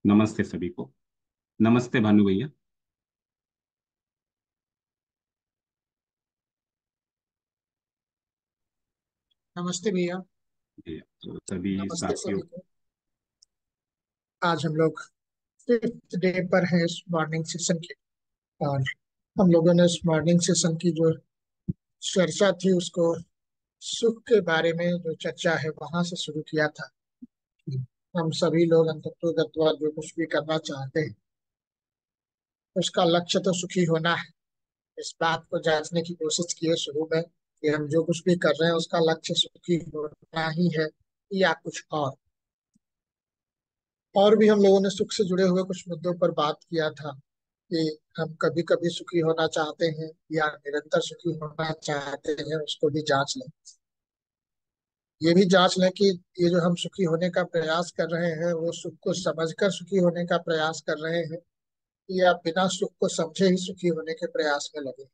नमस्ते सभी को। नमस्ते भानु भैया। नमस्ते भैया। जी, तो सभी नमस्ते साथियों। सभी को। आज हम लोग फिफ्थ डे पर हैं इस मॉर्निंग सेशन के। और हम लोगों ने इस मॉर्निंग सेशन की जो चर्चा थी उसको सुख के बारे में जो चर्चा है वहां से शुरू किया था। हम सभी लोग अंततः जो कुछ भी करना चाहते हैं उसका लक्ष्य तो सुखी होना है। इस बात को जांचने की कोशिश की है शुरू में कि हम जो कुछ भी कर रहे हैं उसका लक्ष्य सुखी होना ही है या कुछ और भी हम लोगों ने सुख से जुड़े हुए कुछ मुद्दों पर बात किया था कि हम कभी कभी सुखी होना चाहते हैं या निरंतर सुखी होना चाहते हैं, उसको भी जांच लें। ये भी जांच लें कि ये जो हम सुखी होने का प्रयास कर रहे हैं वो सुख को समझकर सुखी होने का प्रयास कर रहे हैं या बिना सुख को समझे ही सुखी होने के प्रयास में लगे।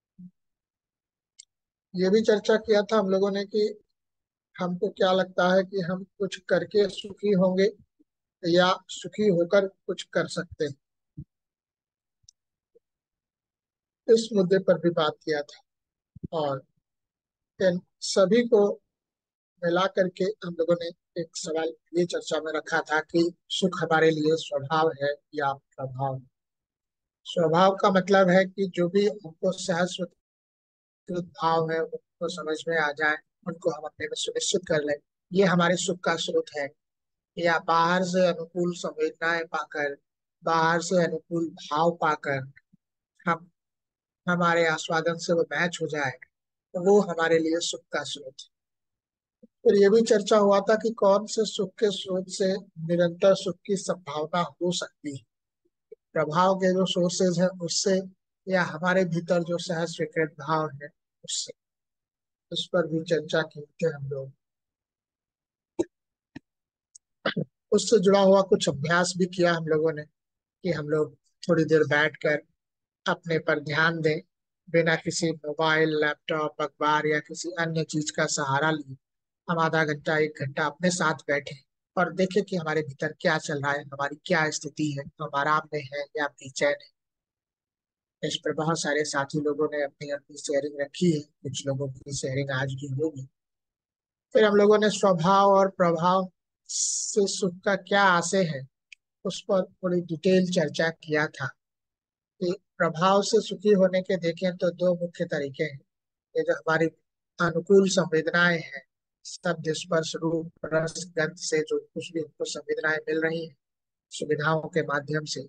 ये भी चर्चा किया था हम लोगों ने कि हमको क्या लगता है कि हम कुछ करके सुखी होंगे या सुखी होकर कुछ कर सकते हैं। इस मुद्दे पर भी बात किया था। और इन सभी को मिला करके हम लोगों ने एक सवाल ये चर्चा में रखा था कि सुख हमारे लिए स्वभाव है या प्रभाव। स्वभाव का मतलब है कि जो भी हमको सहज स्वीकृत भाव है उनको समझ में आ जाए, उनको हम अपने में सुनिश्चित कर लें, ये हमारे सुख का स्रोत है। या बाहर से अनुकूल संवेदनाएं पाकर, बाहर से अनुकूल भाव पाकर हम हमारे आस्वादन से वो मैच हो जाए, तो वो हमारे लिए सुख का स्रोत है। फिर ये भी चर्चा हुआ था कि कौन से सुख के स्रोत से निरंतर सुख की संभावना हो सकती है, प्रभाव के जो सोर्सेज हैं उससे या हमारे भीतर जो सहज स्वीकृत भाव है उससे। इस पर भी चर्चा की थी हम लोग। उससे जुड़ा हुआ कुछ अभ्यास भी किया हम लोगों ने कि हम लोग थोड़ी देर बैठकर अपने पर ध्यान दें, बिना किसी मोबाइल, लैपटॉप, अखबार या किसी अन्य चीज का सहारा लिए। हम आधा घंटा 1 घंटा अपने साथ बैठे और देखें कि हमारे भीतर क्या चल रहा है, हमारी क्या स्थिति है, हम आराम में है या बेचैन है। इस पर बहुत सारे साथी लोगों ने अपनी अपनी शेयरिंग रखी है, कुछ लोगों की शेयरिंग आज भी होगी। फिर हम लोगों ने स्वभाव और प्रभाव से सुख का क्या आशय है उस पर थोड़ी डिटेल चर्चा किया था कि प्रभाव से सुखी होने के देखें तो दो मुख्य तरीके हैं। ये जो हमारी अनुकूल संवेदनाएं हैं, शब्द, स्पर्श, रूप, रस, गंध से जो कुछ भी हमको संवेदनाएं मिल रही हैं सुविधाओं के माध्यम से,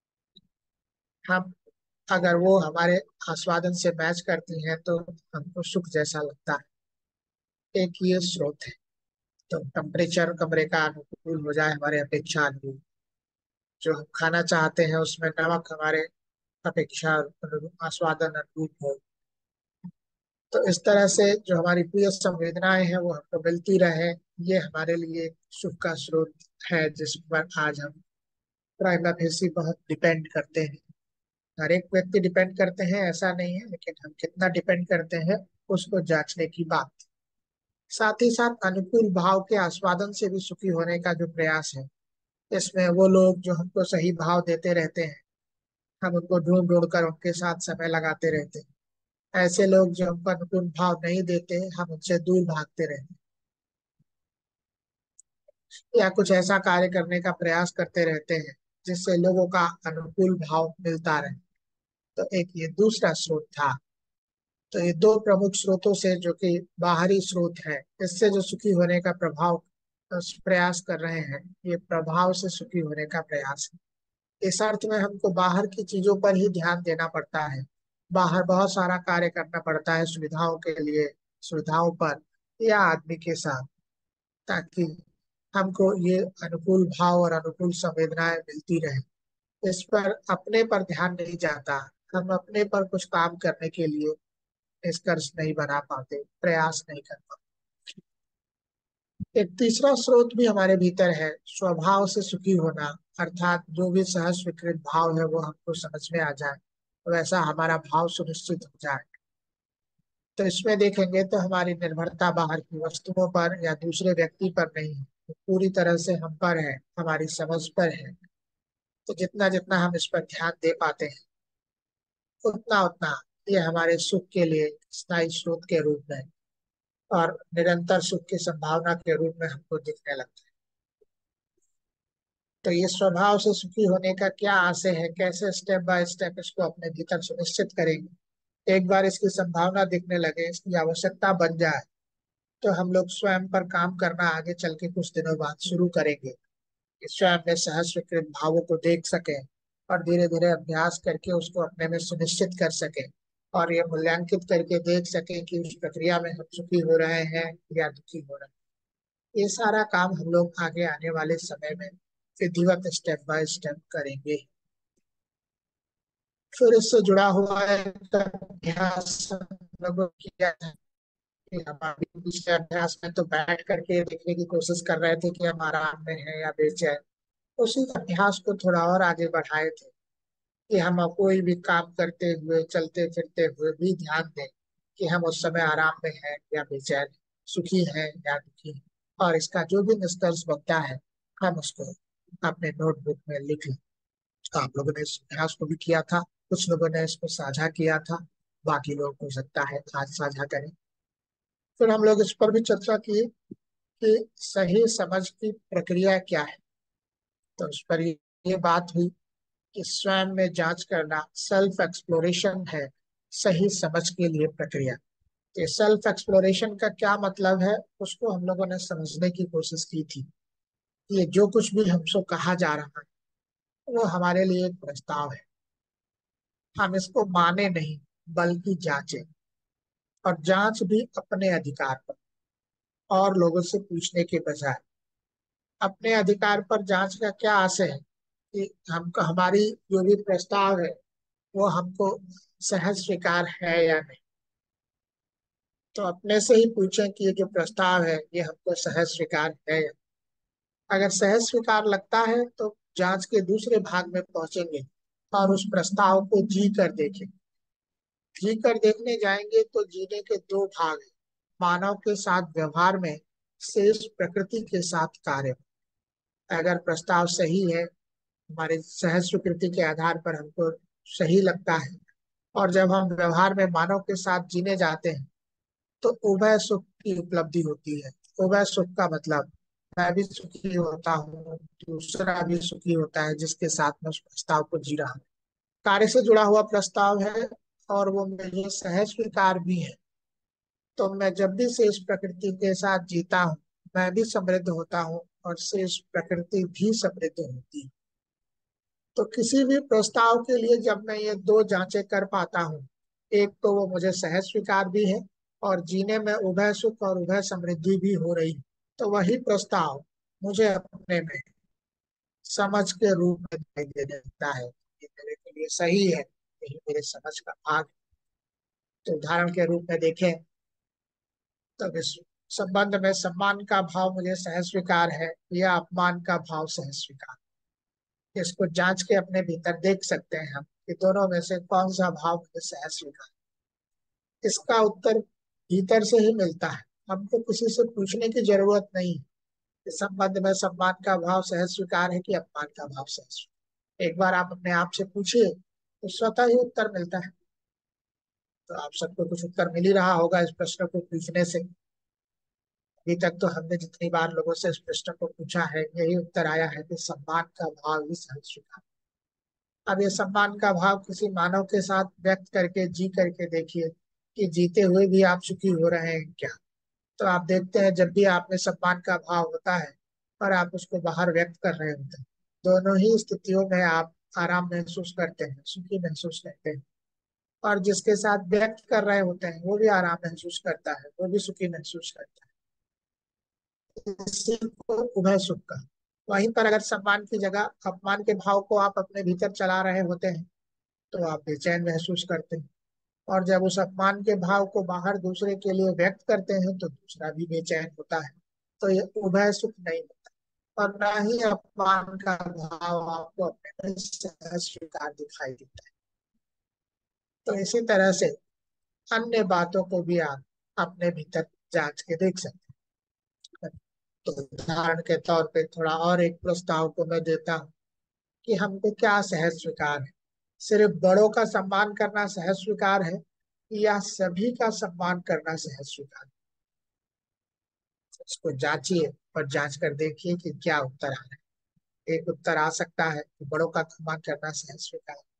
हम अगर वो हमारे आस्वादन से मैच करती हैं तो हमको सुख जैसा लगता है। एक ये स्रोत है। तो टेम्परेचर कमरे का अनुकूल हो जाए हमारे अपेक्षा अनुरूप, जो हम खाना चाहते हैं उसमें नमक हमारे अपेक्षा आस्वादन अनुरूप हो, तो इस तरह से जो हमारी प्रिय संवेदनाएं हैं वो हमको मिलती रहे, ये हमारे लिए सुख का स्रोत है जिस पर आज हम प्राइमा फेसी बहुत डिपेंड करते हैं। हर एक व्यक्ति डिपेंड करते हैं ऐसा नहीं है, लेकिन हम कितना डिपेंड करते हैं उसको जांचने की बात। साथ ही साथ अनुकूल भाव के आस्वादन से भी सुखी होने का जो प्रयास है, इसमें वो लोग जो हमको सही भाव देते रहते हैं, हम उनको ढूंढ ढूंढ कर उनके साथ समय लगाते रहते हैं। ऐसे लोग जो हमको अनुकूल भाव नहीं देते हम उनसे दूर भागते रहते हैं या कुछ ऐसा कार्य करने का प्रयास करते रहते हैं जिससे लोगों का अनुकूल भाव मिलता रहे। तो एक ये दूसरा स्रोत था। तो ये दो प्रमुख स्रोतों से जो कि बाहरी स्रोत है, इससे जो सुखी होने का प्रयास कर रहे हैं, ये प्रभाव से सुखी होने का प्रयास है। इस अर्थ में हमको बाहर की चीजों पर ही ध्यान देना पड़ता है, बाहर बहुत सारा कार्य करना पड़ता है सुविधाओं के लिए, सुविधाओं पर या आदमी के साथ, ताकि हमको ये अनुकूल भाव और अनुकूल संवेदनाएं मिलती रहे। इस पर अपने पर ध्यान नहीं जाता, हम अपने पर कुछ काम करने के लिए निष्कर्ष नहीं बना पाते, प्रयास नहीं कर पाते। एक तीसरा स्रोत भी हमारे भीतर है, स्वभाव से सुखी होना, अर्थात जो भी सहज स्वीकृत भाव है वो हमको समझ में आ जाए, वैसा हमारा भाव सुनिश्चित हो जाए। तो इसमें देखेंगे तो हमारी निर्भरता बाहर की वस्तुओं पर या दूसरे व्यक्ति पर नहीं है, वो पूरी तरह से हम पर है, हमारी समझ पर है। तो जितना जितना हम इस पर ध्यान दे पाते हैं, उतना उतना ये हमारे सुख के लिए स्थायी स्रोत के रूप में और निरंतर सुख की संभावना के रूप में हमको दिखने लगता है। तो ये स्वभाव से सुखी होने का क्या आशय है, कैसे स्टेप बाय स्टेप इसको अपने भीतर सुनिश्चित करेंगे। एक बार इसकी संभावना दिखने लगे, इसकी आवश्यकता बन जाए, तो हम लोग स्वयं पर काम करना आगे चल के कुछ दिनों बाद शुरू करेंगे कि स्वयं में सहज स्वीकृत भावों को देख सकें और धीरे धीरे अभ्यास करके उसको अपने में सुनिश्चित कर सकें और ये मूल्यांकित करके देख सकें कि उस प्रक्रिया में हम सुखी हो रहे हैं या दुखी हो रहे हैं। ये सारा काम हम लोग आगे आने वाले समय में विधिवत स्टेप बाय स्टेप करेंगे। फिर इससे जुड़ा हुआ एक अभ्यास हम लोगों ने किया है कि हमारे पिछले अभ्यास में तो बैठ करके देखने की कोशिश कर रहे थे कि हम आराम में हैं या बेचैन। उसी अभ्यास को थोड़ा और आगे बढ़ाए थे कि हम कोई भी काम करते हुए चलते फिरते हुए भी ध्यान दें कि हम उस समय आराम में हैं या बेचैन, सुखी हैं या दुखी हैं। और इसका जो भी निष्कर्ष बनता है हम उसको अपने नोटबुक में लिख लें। तो आप लोगों ने इस अभ्यास को भी किया था, कुछ लोगों ने इसको साझा किया था, बाकी लोग हो सकता है आज साझा करें। फिर हम लोग इस पर भी चर्चा की कि सही समझ की प्रक्रिया क्या है। तो उस पर ये बात हुई कि स्वयं में जांच करना सेल्फ एक्सप्लोरेशन है सही समझ के लिए प्रक्रिया। ये सेल्फ एक्सप्लोरेशन का क्या मतलब है, उसको हम लोगों ने समझने की कोशिश की थी। ये जो कुछ भी हमसे कहा जा रहा है वो हमारे लिए एक प्रस्ताव है। हम इसको माने नहीं बल्कि जांचें, और जांच भी अपने अधिकार पर, और लोगों से पूछने के बजाय। अपने अधिकार पर जांच का क्या आशय है कि हमको हमारी जो भी प्रस्ताव है वो हमको सहज स्वीकार है या नहीं। तो अपने से ही पूछें कि ये जो प्रस्ताव है ये हमको सहज स्वीकार है या नहीं। अगर सहज स्वीकार लगता है तो जांच के दूसरे भाग में पहुंचेंगे और उस प्रस्ताव को जी कर देखेंगे। जी कर देखने जाएंगे तो जीने के दो भाग हैं। मानव के साथ व्यवहार में, शेष प्रकृति के साथ कार्य। अगर प्रस्ताव सही है, हमारे सहज स्वीकृति के आधार पर हमको सही लगता है, और जब हम व्यवहार में मानव के साथ जीने जाते हैं तो उभय सुख की उपलब्धि होती है। उभय सुख का मतलब मैं भी सुखी होता हूँ, दूसरा भी सुखी होता है जिसके साथ मैं उस प्रस्ताव को जी रहा हूँ। कार्य से जुड़ा हुआ प्रस्ताव है और वो मेरे सहज स्वीकार भी है। तो मैं जब भी शेष प्रकृति के साथ जीता हूँ मैं भी समृद्ध होता हूँ और शेष प्रकृति भी समृद्ध होती है। तो किसी भी प्रस्ताव के लिए जब मैं ये दो जांचें कर पाता हूँ, एक तो वो मुझे सहज स्वीकार भी है और जीने में उभय सुख और उभय समृद्धि भी हो रही है, तो वही प्रस्ताव मुझे अपने में समझ के रूप में दिखाई देने लगता है। ये मेरे के लिए सही है, यही मेरे समझ का भाग है। तो उदाहरण के रूप में देखें तो इस संबंध में सम्मान का भाव मुझे सहज स्वीकार है या अपमान का भाव सहज स्वीकार। इसको जांच के अपने भीतर देख सकते हैं हम कि दोनों में से कौन सा भाव मुझे सहज स्वीकार। इसका उत्तर भीतर से ही मिलता है, हमको किसी से पूछने की जरूरत नहीं। इस संबंध में सम्मान का भाव सहज स्वीकार है कि अपमान का भाव सहज स्वीकार। एक बार आप अपने आप से पूछिए तो स्वतः ही उत्तर मिलता है। तो आप सबको कुछ उत्तर मिल ही रहा होगा इस प्रश्न को पूछने से। अभी तक तो हमने जितनी बार लोगों से इस प्रश्न को पूछा है यही उत्तर आया है कि सम्मान का भाव ही सहज स्वीकार। अब ये सम्मान का भाव किसी मानव के साथ व्यक्त करके जी करके देखिए कि जीते हुए भी आप सुखी हो रहे हैं क्या। तो आप देखते हैं जब भी आप में सम्मान का भाव होता है और आप उसको बाहर व्यक्त कर रहे होते हैं, दोनों ही स्थितियों में आप आराम महसूस करते हैं, सुखी महसूस करते हैं। और जिसके साथ व्यक्त कर रहे होते हैं वो भी आराम महसूस करता है, वो भी सुखी महसूस करता है। इसी को उभय सुख का। वहीं पर अगर सम्मान की जगह अपमान के भाव को आप अपने भीतर चला रहे होते हैं तो आप बेचैन महसूस करते हैं। और जब उस अपमान के भाव को बाहर दूसरे के लिए व्यक्त करते हैं तो दूसरा भी बेचैन होता है। तो ये उभय सुख नहीं होता और ना ही अपमान का भाव आपको अपने में सहज स्वीकार दिखाई देता है। तो इसी तरह से अन्य बातों को भी आप अपने भीतर जांच के देख सकते हैं। तो उदाहरण के तौर पे थोड़ा और एक प्रस्ताव को मैं देता हूँ कि हमको क्या सहज स्वीकार है। सिर्फ बड़ों का सम्मान करना सहज स्वीकार है या सभी का सम्मान करना सहज स्वीकार है? इसको जांचिए और जांच कर देखिए कि क्या उत्तर आ रहा है। एक उत्तर आ सकता है कि बड़ों का सम्मान करना सहज स्वीकार है।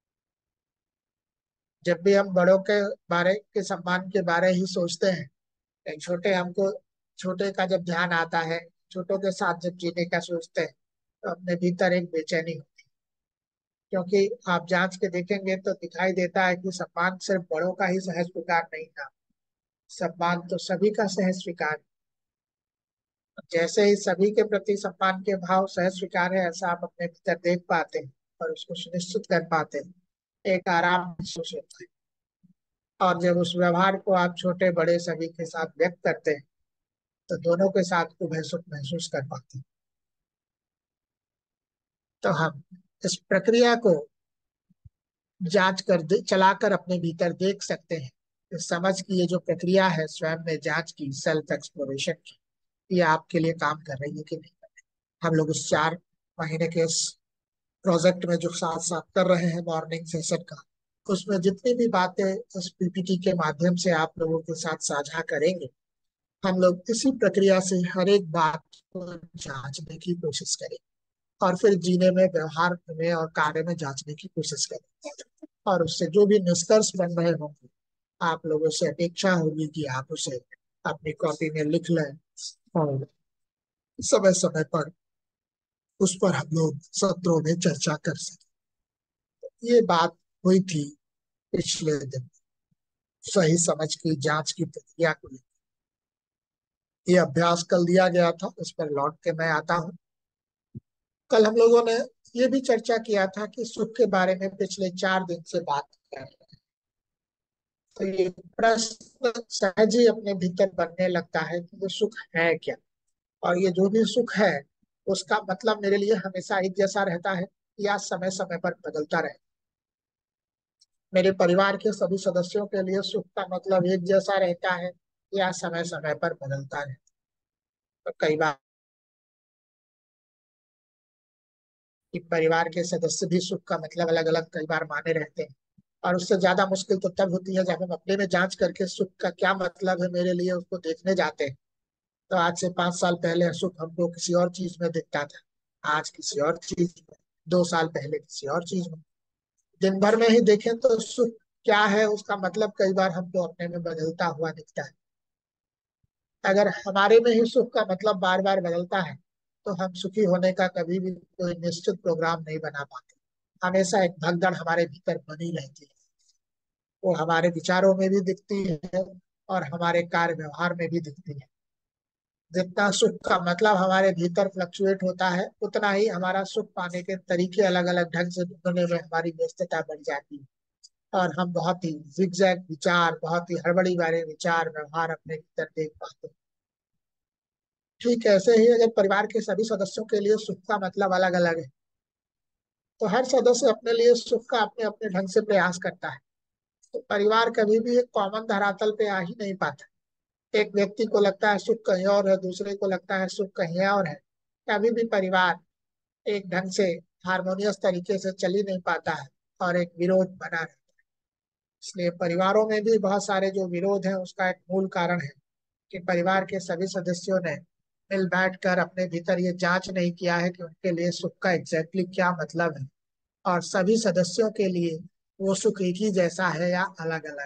जब भी हम बड़ों के सम्मान के बारे ही सोचते हैं, एक छोटे हमको छोटे का जब ध्यान आता है, छोटों के साथ जब जीने का सोचते हैं, तो अपने भीतर एक बेचैनी होती है। क्योंकि आप जांच के देखेंगे तो दिखाई देता है कि सम्मान सिर्फ बड़ों का ही सहज स्वीकार नहीं था, सम्मान तो सभी का सहज स्वीकार है। जैसे ही सभी के प्रति सम्मान के भाव सहज स्वीकार है, ऐसा आप अपने भीतर देख पाते हैं और उसको सुनिश्चित कर पाते हैं, एक आराम महसूस होता है। और जब उस व्यवहार को आप छोटे बड़े सभी के साथ व्यक्त करते हैं, तो दोनों के साथ खूब सुख महसूस कर पाते हैं। तो हम इस प्रक्रिया को जांच कर चलाकर अपने भीतर देख सकते हैं। इस समझ की ये जो प्रक्रिया है स्वयं में जांच की, सेल्फ एक्सप्लोरेशन की, ये आपके लिए काम कर रही है कि नहीं। हम लोग इस 4 महीने के इस प्रोजेक्ट में जो साथ साथ कर रहे हैं मॉर्निंग सेशन का, उसमें जितनी भी बातें इस पीपीटी के माध्यम से आप लोगों के साथ साझा करेंगे, हम लोग इसी प्रक्रिया से हर एक बात को जांचने की कोशिश करेंगे और फिर जीने में, व्यवहार में और कार्य में जांचने की कोशिश करेंगे। और उससे जो भी निष्कर्ष बन रहे होंगे, आप लोगों से अपेक्षा होगी कि आप उसे अपनी कॉपी में लिख लें और समय समय पर उस पर हम लोग सत्रों में चर्चा कर सकें। ये बात हुई थी पिछले दिन सही समझ की जांच की प्रक्रिया को लेकर। ये अभ्यास कल दिया गया था, इस पर लौट के मैं आता हूँ। कल हम लोगों ने ये भी चर्चा किया था कि सुख के बारे में पिछले 4 दिन से बात कर रहे हैं। तो ये प्रश्न सहज ही अपने भीतर बनने लगता है कि ये सुख है क्या, और ये जो भी सुख है उसका मतलब मेरे लिए हमेशा एक जैसा रहता है या समय समय पर बदलता रहता है। मेरे परिवार के सभी सदस्यों के लिए सुख का मतलब एक जैसा रहता है या समय समय पर बदलता रहता है। तो कई बार कि परिवार के सदस्य भी सुख का मतलब अलग अलग कई बार माने रहते हैं। और उससे ज्यादा मुश्किल तो तब होती है जब हम अपने में जांच करके सुख का क्या मतलब है मेरे लिए उसको देखने जाते हैं। तो आज से 5 साल पहले सुख हमको किसी और चीज में दिखता था, आज किसी और चीज में, 2 साल पहले किसी और चीज में। दिन भर में ही देखें तो सुख क्या है उसका मतलब कई बार हमको अपने में बदलता हुआ दिखता है। अगर हमारे में ही सुख का मतलब बार बार बदलता है, तो हम सुखी होने का कभी भी कोई निश्चित प्रोग्राम नहीं बना पाते। हमेशा एक भगदड़ हमारे भीतर बनी रहती है। वो हमारे विचारों में भी दिखती है और हमारे कार्य व्यवहार में भी दिखती है। जितना सुख का मतलब हमारे भीतर फ्लक्चुएट होता है, उतना ही हमारा सुख पाने के तरीके अलग अलग ढंग से ढूंढने में हमारी व्यस्तता बढ़ जाती है। और हम बहुत ही जिगजैग विचार, बहुत ही हड़बड़ी वाले विचार व्यवहार अपने भीतर देख पाते हैं। ठीक ऐसे ही अगर परिवार के सभी सदस्यों के लिए सुख का मतलब अलग अलग है, तो हर सदस्य अपने लिए सुख का अपने अपने ढंग से प्रयास करता है। तो परिवार कभी भी एक कॉमन धरातल पे आ ही नहीं पाता। एक व्यक्ति को लगता है सुख कहीं और है, दूसरे को लगता है सुख कहीं और है। कभी भी परिवार एक ढंग से हारमोनियस तरीके से चल ही नहीं पाता है और एक विरोध बना रहता है। इसलिए परिवारों में भी बहुत सारे जो विरोध है उसका एक मूल कारण है कि परिवार के सभी सदस्यों ने मिल बैठ कर अपने भीतर ये जांच नहीं किया है कि उनके लिए सुख का एग्जैक्टली क्या मतलब है, और सभी सदस्यों के लिए वो सुख एक ही जैसा है या अलग अलग।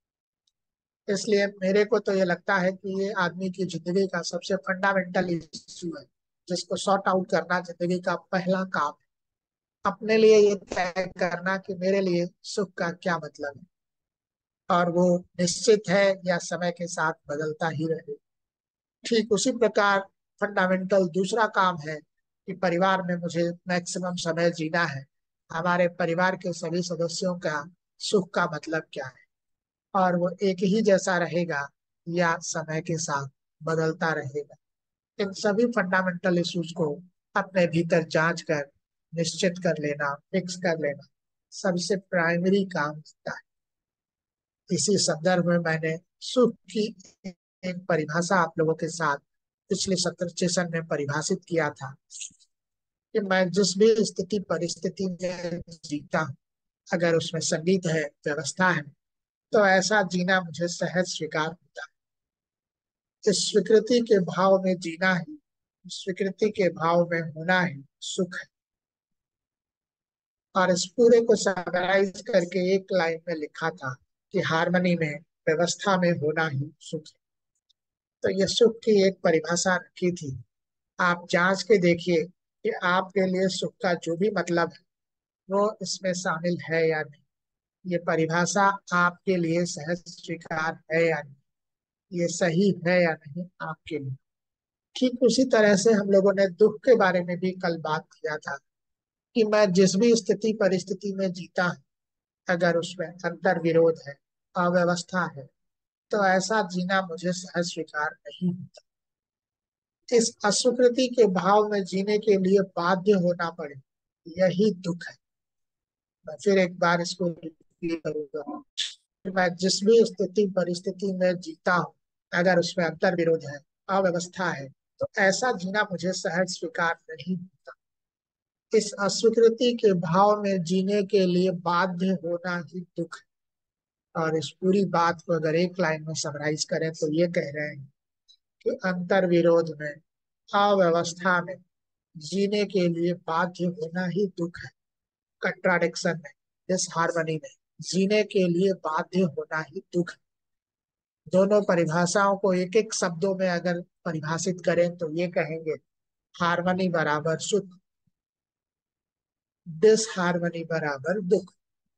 इसलिए मेरे को तो ये लगता है कि ये आदमी की जिंदगी का सबसे फंडामेंटल इश्यू है, जिसको सॉर्ट आउट करना जिंदगी का पहला काम है। अपने लिए ये तय करना कि मेरे लिए सुख का क्या मतलब है, और वो निश्चित है या समय के साथ बदलता ही रहे। ठीक उसी प्रकार फंडामेंटल दूसरा काम है कि परिवार में मुझे मैक्सिमम समय जीना है। हमारे परिवार के सभी सदस्यों का सुख का मतलब क्या है, और वो एक ही जैसा रहेगा या समय के साथ बदलता रहेगा। इन सभी फंडामेंटल इश्यूज को अपने भीतर जांच कर निश्चित कर लेना, फिक्स कर लेना सबसे प्राइमरी काम होता है। इसी संदर्भ में मैंने सुख की एक परिभाषा आप लोगों के साथ पिछले सत्र सेशन में परिभाषित किया था। कि मैं जिस भी स्थिति परिस्थिति में जीता हूँ, अगर उसमें संगीत है, व्यवस्था है, तो ऐसा जीना मुझे सहज स्वीकार होता है। इस स्वीकृति के भाव में जीना ही, स्वीकृति के भाव में होना ही सुख है। और इस पूरे को समराइज करके एक लाइन में लिखा था कि हारमनी में, व्यवस्था में होना ही सुख है। तो ये सुख की एक परिभाषा रखी थी। आप जांच के देखिए कि आपके लिए सुख का जो भी मतलब है वो इसमें शामिल है या नहीं। ये परिभाषा आपके लिए सहज स्वीकार है या नहीं, ये सही है या नहीं आपके लिए। ठीक उसी तरह से हम लोगों ने दुख के बारे में भी कल बात किया था कि मैं जिस भी स्थिति परिस्थिति में जीता हूं, अगर उसमें अंतर विरोध है, अव्यवस्था है, तो ऐसा जीना मुझे सहज स्वीकार नहीं होता। इस अस्वीकृति के भाव में जीने के लिए बाध्य होना पड़े, यही दुख है। मैं फिर एक बार इसको रिपीट करूंगा कि मैं जिस भी स्थिति परिस्थिति में जीता हूँ, अगर उसमें अंतर विरोध है, अव्यवस्था है, तो ऐसा जीना मुझे सहज स्वीकार नहीं होता। इस अस्वीकृति के भाव में जीने के लिए बाध्य होना ही दुख है। और इस पूरी बात को अगर एक लाइन में समराइज करें तो ये कह रहे हैं कि अंतर विरोध में, अव्यवस्था में जीने के लिए बाध्य होना ही दुख है। कंट्राडिक्शन में, डिसहार्मनी में जीने के लिए बाध्य होना ही दुख है। दोनों परिभाषाओं को एक एक शब्दों में अगर परिभाषित करें तो ये कहेंगे, हार्मनी बराबर सुख, डिसहार्मनी बराबर दुख।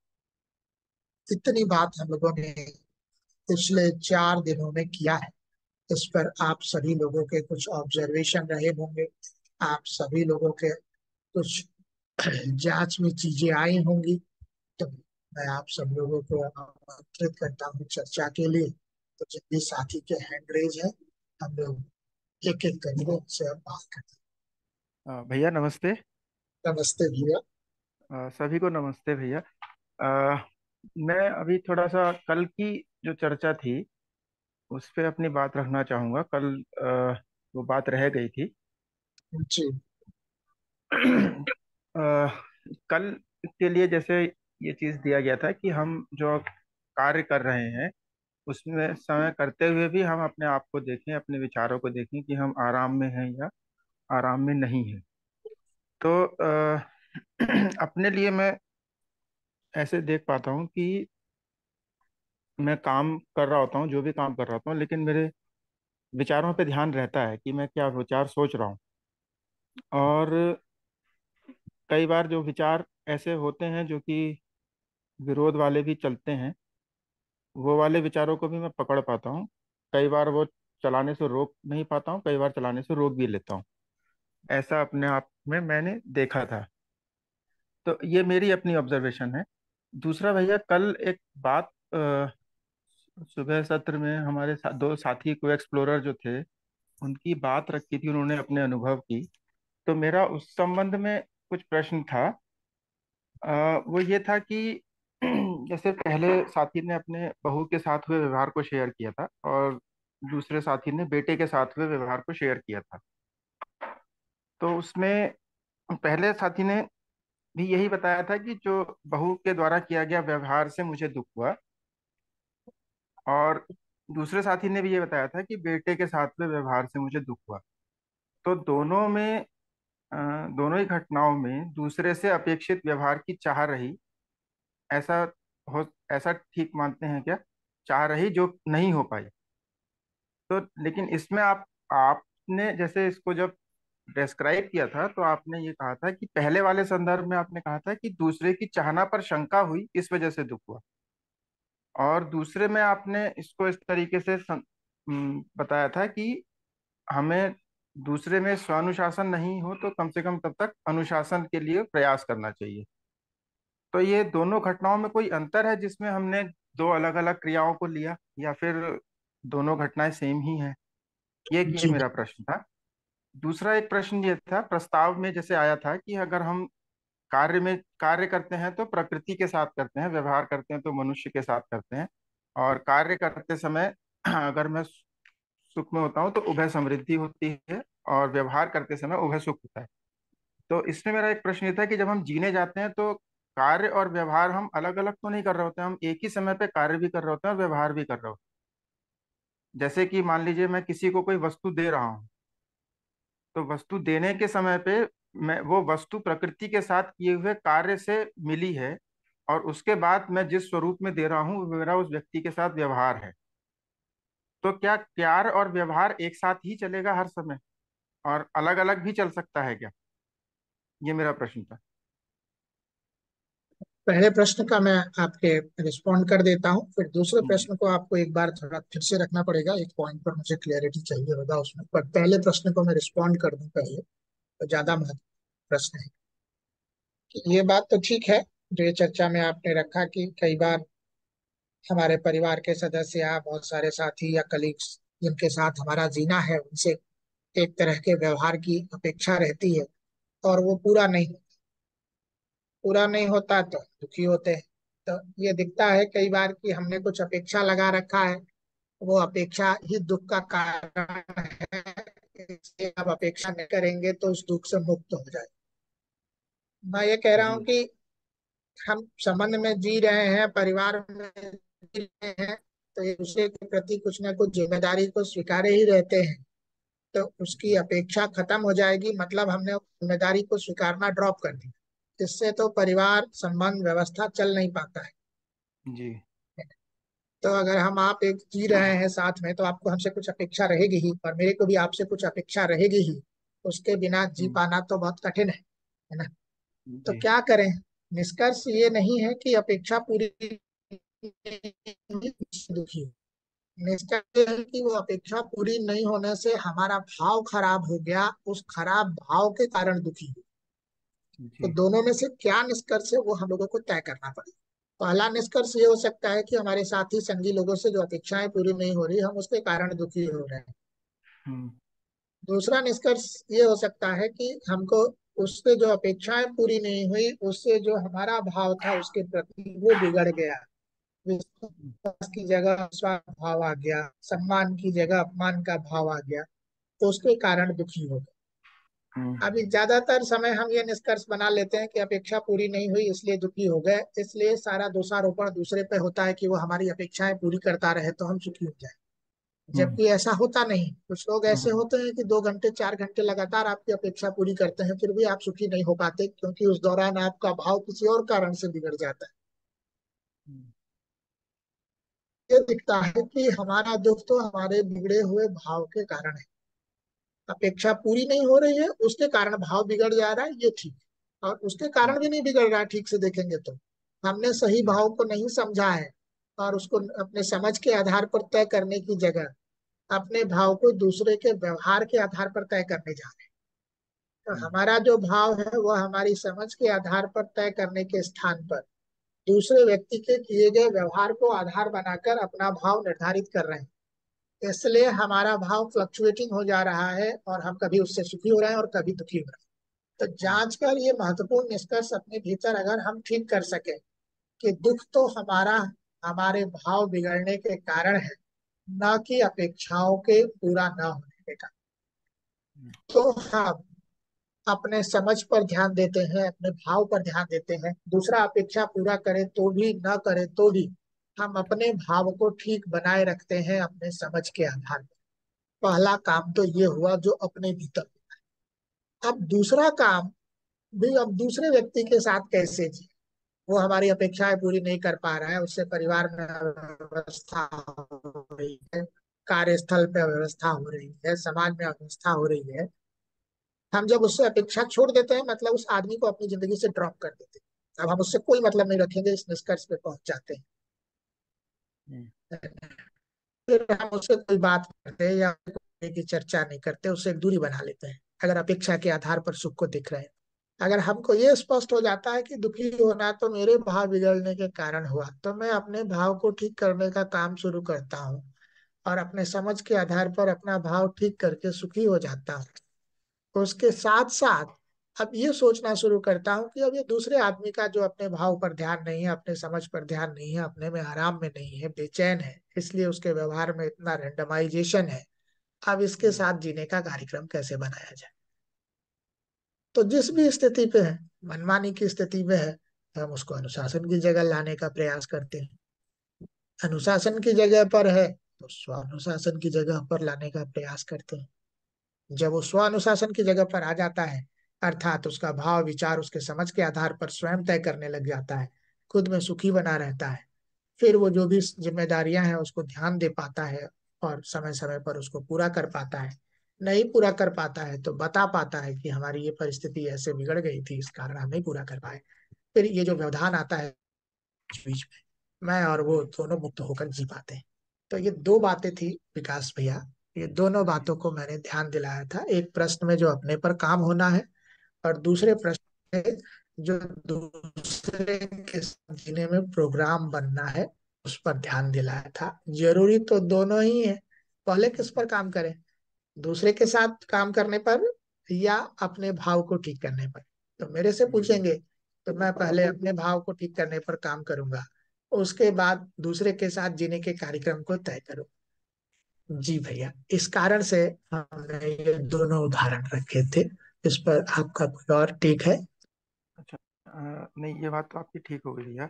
इतनी बात हम लोगों ने पिछले 4 दिनों में किया है। इस पर आप सभी लोगों के कुछ ऑब्जर्वेशन रहे होंगे, आप सभी लोगों के कुछ जांच में चीजें आई होंगी। तो मैं आप सब लोगों को आमंत्रित करता हूँ चर्चा के लिए। तो जितने साथी के हैंड रेज है, हम लोग एक एक करके उनसे अब बात करते भैया नमस्ते। हैं। नमस्ते भैया। सभी को नमस्ते भैया। अ, मैं अभी थोड़ा सा कल की जो चर्चा थी उस पे अपनी बात रखना चाहूँगा। कल वो बात रह गई थी। जी। अ, कल के लिए जैसे ये चीज़ दिया गया था कि हम जो कार्य कर रहे हैं उसमें समय करते हुए भी हम अपने आप को देखें, अपने विचारों को देखें कि हम आराम में हैं या आराम में नहीं हैं। तो अपने लिए मैं ऐसे देख पाता हूँ कि मैं काम कर रहा होता हूँ, जो भी काम कर रहा होता हूँ, लेकिन मेरे विचारों पे ध्यान रहता है कि मैं क्या विचार सोच रहा हूँ। और कई बार जो विचार ऐसे होते हैं जो कि विरोध वाले भी चलते हैं, वो वाले विचारों को भी मैं पकड़ पाता हूँ। कई बार वो चलाने से रोक नहीं पाता हूँ, कई बार चलाने से रोक भी लेता हूँ। ऐसा अपने आप में मैंने देखा था। तो ये मेरी अपनी ऑब्जर्वेशन है। दूसरा भैया, कल एक बात सुबह सत्र में हमारे दो साथी को एक्सप्लोरर जो थे उनकी बात रखी थी, उन्होंने अपने अनुभव की। तो मेरा उस संबंध में कुछ प्रश्न था। वो ये था कि जैसे पहले साथी ने अपने बहू के साथ हुए व्यवहार को शेयर किया था और दूसरे साथी ने बेटे के साथ हुए व्यवहार को शेयर किया था। तो उसमें पहले साथी ने भी यही बताया था कि जो बहू के द्वारा किया गया व्यवहार से मुझे दुख हुआ, और दूसरे साथी ने भी ये बताया था कि बेटे के साथ हुए व्यवहार से मुझे दुख हुआ। तो दोनों में अ, दोनों ही घटनाओं में दूसरे से अपेक्षित व्यवहार की चाह रही, ऐसा हो, ऐसा ठीक मानते हैं क्या? चाह रही जो नहीं हो पाई। तो लेकिन इसमें आपने जैसे इसको जब डिस्क्राइब किया था तो आपने ये कहा था कि पहले वाले संदर्भ में आपने कहा था कि दूसरे की चाहना पर शंका हुई, इस वजह से दुख हुआ। और दूसरे में आपने इसको इस तरीके से बताया था कि हमें दूसरे में स्वानुशासन नहीं हो तो कम से कम तब तक अनुशासन के लिए प्रयास करना चाहिए। तो ये दोनों घटनाओं में कोई अंतर है जिसमें हमने दो अलग अलग क्रियाओं को लिया, या फिर दोनों घटनाएं सेम ही हैं? ये जी। मेरा प्रश्न था। दूसरा एक प्रश्न ये था, प्रस्ताव में जैसे आया था कि अगर हम कार्य करते हैं तो प्रकृति के साथ करते हैं, व्यवहार करते हैं तो मनुष्य के साथ करते हैं, और कार्य करते समय अगर मैं सुख में होता हूँ तो उभय समृद्धि होती है, और व्यवहार करते समय उभय सुख होता है। तो इसमें मेरा एक प्रश्न ये था कि जब हम जीने जाते हैं तो कार्य और व्यवहार हम अलग अलग तो नहीं कर रहे होते हैं, हम एक ही समय पे कार्य भी कर रहे होते हैं और व्यवहार भी कर रहे होते हैं। जैसे कि मान लीजिए मैं किसी को कोई वस्तु दे रहा हूँ, तो वस्तु देने के समय पे मैं वो वस्तु प्रकृति के साथ किए हुए कार्य से मिली है, और उसके बाद मैं जिस स्वरूप में दे रहा हूँ वो मेरा उस व्यक्ति के साथ व्यवहार है। तो क्या कार्य और व्यवहार एक साथ ही चलेगा हर समय, और अलग अलग भी चल सकता है क्या? ये मेरा प्रश्न था। पहले प्रश्न का मैं आपके रिस्पॉन्ड कर देता हूँ, फिर दूसरे जी। प्रश्न को आपको एक बार थोड़ा फिर से रखना पड़ेगा, एक पॉइंट पर मुझे क्लियरिटी चाहिए होगा उसमें, पर पहले प्रश्न को मैं रिस्पॉन्ड कर दूं पहले, तो ज्यादा महत्व प्रश्न है। कि ये बात तो ठीक है जो ये चर्चा में आपने रखा कि कई बार हमारे परिवार के सदस्य या बहुत सारे साथी या कलीग्स जिनके साथ हमारा जीना है उनसे एक तरह के व्यवहार की अपेक्षा रहती है, और वो पूरा नहीं होता तो दुखी होते हैं। तो ये दिखता है कई बार कि हमने कुछ अपेक्षा लगा रखा है, वो अपेक्षा ही दुख का कारण है, इसलिए अब अपेक्षा नहीं करेंगे तो उस दुख से मुक्त हो जाए। मैं ये कह रहा जी। हूँ कि हम संबंध में जी रहे हैं, परिवार में जी रहे हैं, तो एक दूसरे के प्रति कुछ ना कुछ जिम्मेदारी को स्वीकारे ही रहते हैं। तो उसकी अपेक्षा खत्म हो जाएगी, मतलब हमने उस जिम्मेदारी को स्वीकारना ड्रॉप कर दिया। इससे तो परिवार संबंध व्यवस्था चल नहीं पाता है। जी। तो अगर हम आप एक जी रहे हैं साथ में, तो आपको हमसे कुछ अपेक्षा रहेगी ही और मेरे को भी आपसे कुछ अपेक्षा रहेगी ही। उसके बिना जी हम्म। पाना तो बहुत कठिन है ना। तो जी। क्या करें? निष्कर्ष ये नहीं है कि अपेक्षा पूरी दुखी हो। निष्कर्ष ये है कि वो अपेक्षा पूरी नहीं होने से हमारा भाव खराब हो गया, उस खराब भाव के कारण दुखी हो। तो जी। दोनों में से क्या निष्कर्ष है वो हम लोगों को तय करना पड़ेगा। पहला निष्कर्ष ये हो सकता है कि हमारे साथी संगी लोगों से जो अपेक्षाएं पूरी नहीं हो रही, हम उसके कारण दुखी हो रहे हैं। हम्म। दूसरा निष्कर्ष ये हो सकता है कि हमको उससे जो अपेक्षाएं पूरी नहीं हुई, उससे जो हमारा भाव था उसके प्रति वो बिगड़ गया। विश्वास की जगह विश्वास भाव आ गया, सम्मान की जगह अपमान का भाव आ गया, तो उसके कारण दुखी हो गए। हम्म। अभी ज्यादातर समय हम ये निष्कर्ष बना लेते हैं कि अपेक्षा पूरी नहीं हुई इसलिए दुखी हो गए, इसलिए सारा दोषारोपण दूसरे पे होता है कि वो हमारी अपेक्षाएं पूरी करता रहे तो हम सुखी हो जाए। हम्म। जबकि ऐसा होता नहीं। कुछ लोग ऐसे हम्म। होते हैं कि 2 घंटे 4 घंटे लगातार आपकी अपेक्षा पूरी करते हैं, फिर भी आप सुखी नहीं हो पाते, क्योंकि उस दौरान आपका भाव किसी और कारण से बिगड़ जाता है। ये दिखता है कि हमारा दुख तो हमारे बिगड़े हुए भाव के कारण है। अपेक्षा पूरी नहीं हो रही है, उसके कारण भाव बिगड़ जा रहा है, ये ठीक है। और उसके कारण भी नहीं बिगड़ रहा है, ठीक से देखेंगे तो हमने सही जी। भाव को नहीं समझा है, और उसको अपने समझ के आधार पर तय करने की जगह अपने भाव को दूसरे के व्यवहार के आधार पर तय करने जा रहे हैं। तो हमारा जो भाव है वह हमारी समझ के आधार पर तय करने के स्थान पर दूसरे व्यक्ति के किए गए व्यवहार को आधार बनाकर अपना भाव निर्धारित कर रहे हैं। इसलिए हमारा भाव फ्लक्चुएटिंग हो जा रहा है, और हम कभी उससे सुखी हो रहे हैं और कभी दुखी हो रहे हैं। तो जांच कर ये महत्वपूर्ण निष्कर्ष अपने भीतर अगर हम ठीक कर सके कि दुख तो हमारा हमारे भाव बिगड़ने के कारण है, न कि अपेक्षाओं के पूरा न होने के कारण। तो हम अपने समझ पर ध्यान देते हैं, अपने भाव पर ध्यान देते हैं, दूसरा अपेक्षा पूरा करे तो भी न करे तो भी हम अपने भाव को ठीक बनाए रखते हैं अपने समझ के आधार पर। पहला काम तो ये हुआ जो अपने भीतर। अब दूसरा काम भी, अब दूसरे व्यक्ति के साथ कैसे जी। वो हमारी अपेक्षाएं पूरी नहीं कर पा रहा है, उससे परिवार में अव्यवस्था हो रही है, कार्यस्थल पे अव्यवस्था हो रही है, समाज में अव्यवस्था हो रही है। हम जब उससे अपेक्षा छोड़ देते हैं, मतलब उस आदमी को अपनी जिंदगी से ड्रॉप कर देते हैं, अब हम उससे कोई मतलब नहीं रखेंगे, इस निष्कर्ष पे पहुंच जाते हम्म। हैं। फिर हम उससे कोई बात करते हैं या की चर्चा नहीं करते, उससे एक दूरी बना लेते हैं, अगर अपेक्षा के आधार पर सुख को दिख रहे हैं। अगर हमको ये स्पष्ट हो जाता है कि दुखी होना तो मेरे भाव बिगड़ने के कारण हुआ, तो मैं अपने भाव को ठीक करने का काम शुरू करता हूँ, और अपने समझ के आधार पर अपना भाव ठीक करके सुखी हो जाता हूँ। उसके साथ साथ अब ये सोचना शुरू करता हूँ कि अब ये दूसरे आदमी का जो अपने भाव पर ध्यान नहीं है, अपने समझ पर ध्यान नहीं है, अपने में आराम में नहीं है, बेचैन है, इसलिए उसके व्यवहार में इतना रेंडमाइजेशन है। अब इसके साथ जीने का कार्यक्रम कैसे बनाया जाए। तो जिस भी स्थिति पे है, मनमानी की स्थिति में है, हम उसको अनुशासन की जगह लाने का प्रयास करते हैं। अनुशासन की जगह पर है तो स्वानुशासन की जगह पर लाने का प्रयास करते हैं। जब वो स्वानुशासन की जगह पर आ जाता है, अर्थात उसका भाव विचार उसके समझ के आधार पर स्वयं तय करने लग जाता है, खुद में सुखी बना रहता है, फिर वो जो भी जिम्मेदारियां हैं उसको ध्यान दे पाता है और समय समय पर उसको पूरा कर पाता है। नहीं पूरा कर पाता है तो बता पाता है कि हमारी ये परिस्थिति ऐसे बिगड़ गई थी, इस कारण हम नहीं पूरा कर पाए। फिर ये जो व्यवधान आता है बीच बीच में, मैं और वो दोनों मुक्त होकर जी पाते हैं। तो ये दो बातें थी विकास भैया, ये दोनों बातों को मैंने ध्यान दिलाया था, एक प्रश्न में जो अपने पर काम होना है, और दूसरे प्रश्न में जो दूसरे के साथ जीने में प्रोग्राम बनना है, उस पर ध्यान दिलाया था। जरूरी तो दोनों ही है, पहले किस पर काम करें, दूसरे के साथ काम करने पर या अपने भाव को ठीक करने पर। तो मेरे से पूछेंगे तो मैं पहले अपने भाव को ठीक करने पर काम करूंगा, उसके बाद दूसरे के साथ जीने के कार्यक्रम को तय करूँ। जी भैया, इस कारण से हमने ये दोनों उदाहरण रखे थे। इस पर आपका कोई और ठीक है? अच्छा। नहीं, ये बात तो आपकी ठीक हो गई भैया।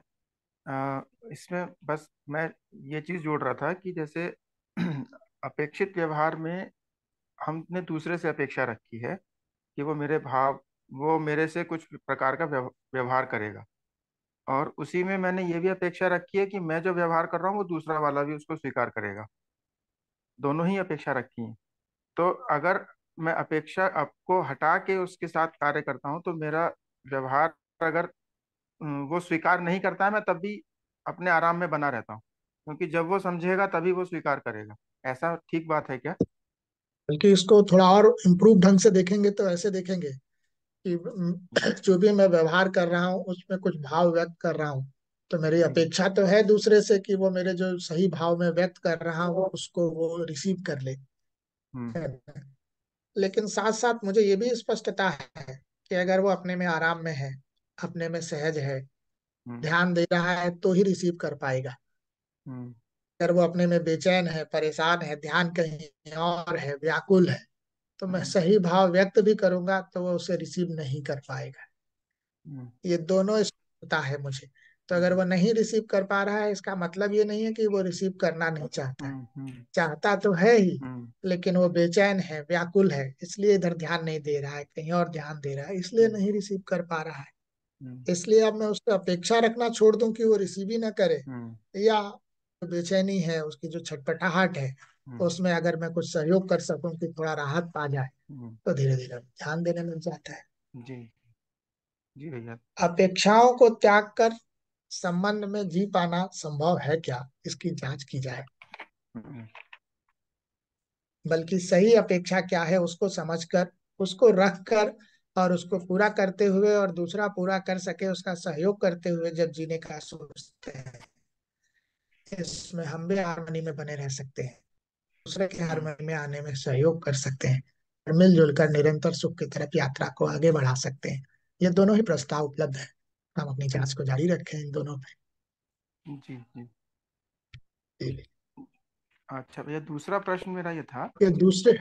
इसमें बस मैं ये चीज जोड़ रहा था कि जैसे अपेक्षित व्यवहार में हमने दूसरे से अपेक्षा रखी है कि वो मेरे से कुछ प्रकार का व्यवहार करेगा। और उसी में मैंने ये भी अपेक्षा रखी है कि मैं जो व्यवहार कर रहा हूँ वो दूसरा वाला भी उसको स्वीकार करेगा। दोनों ही अपेक्षा रखी हैं। तो अगर मैं अपेक्षा आपको हटा के उसके साथ कार्य करता हूँ तो मेरा व्यवहार अगर वो स्वीकार नहीं करता है, मैं तब भी अपने आराम में बना रहता हूँ, क्योंकि जब वो समझेगा तभी वो स्वीकार करेगा। ऐसा ठीक बात है क्या? बल्कि इसको थोड़ा और इम्प्रूव ढंग से देखेंगे तो ऐसे देखेंगे कि जो भी मैं व्यवहार कर रहा हूँ उसमें कुछ भाव व्यक्त कर रहा हूँ, तो मेरी हम्म। अपेक्षा तो है दूसरे से कि वो मेरे जो सही भाव में व्यक्त कर रहा हूँ उसको वो रिसीव कर ले। हम्म। लेकिन साथ साथ मुझे ये भी स्पष्टता है कि अगर वो अपने में आराम में है, अपने में सहज है, हम्म। ध्यान दे रहा है तो ही रिसीव कर पाएगा। हम्म। अगर वो अपने में बेचैन है, परेशान है, ध्यान कहीं और है, व्याकुल है, तो मैं हम्म। सही भाव व्यक्त भी करूंगा तो वो उसे रिसीव नहीं कर पाएगा। हम्म। ये दोनों पता है मुझे। तो अगर जी। वो नहीं रिसीव कर पा रहा है, इसका मतलब ये नहीं है कि वो रिसीव करना नहीं चाहता है, हम्म। हम्म। चाहता तो है ही, हम्म। लेकिन वो बेचैन है, व्याकुल है, इसलिए इधर ध्यान नहीं दे रहा है, कहीं और ध्यान दे रहा है, इसलिए हम्म। नहीं रिसीव कर पा रहा है। हम्म। इसलिए अब मैं उससे अपेक्षा रखना छोड़ दूं कि वो रिसीव ही ना करे, हम्म। या जो बेचैनी है, उसकी जो छटपटाहट है, हम्म। उसमें अगर मैं कुछ सहयोग कर सकूं कि थोड़ा राहत पा जाए, हम्म। तो धीरे धीरे ध्यान देने लग जाता है। जी। जी भैया। अपेक्षाओं को त्याग कर संबंध में जी पाना संभव है क्या, इसकी जांच की जाए। हम्म। बल्कि सही अपेक्षा क्या है उसको समझकर, उसको रख कर, और उसको पूरा करते हुए और दूसरा पूरा कर सके उसका सहयोग करते हुए जब जीने का सोचते हैं, इसमें हम भी हारमोनी में बने रह सकते हैं, दूसरे के हम्म। हारमोनी में आने में सहयोग कर सकते हैं, और मिलजुल कर निरंतर सुख की तरफ यात्रा को आगे बढ़ा सकते हैं। ये दोनों ही प्रस्ताव उपलब्ध है, हम अपनी जांच को जारी रखें इन दोनों जी। जी। पे। अच्छा भैया, दूसरा प्रश्न मेरा ये था। ये दूसरे।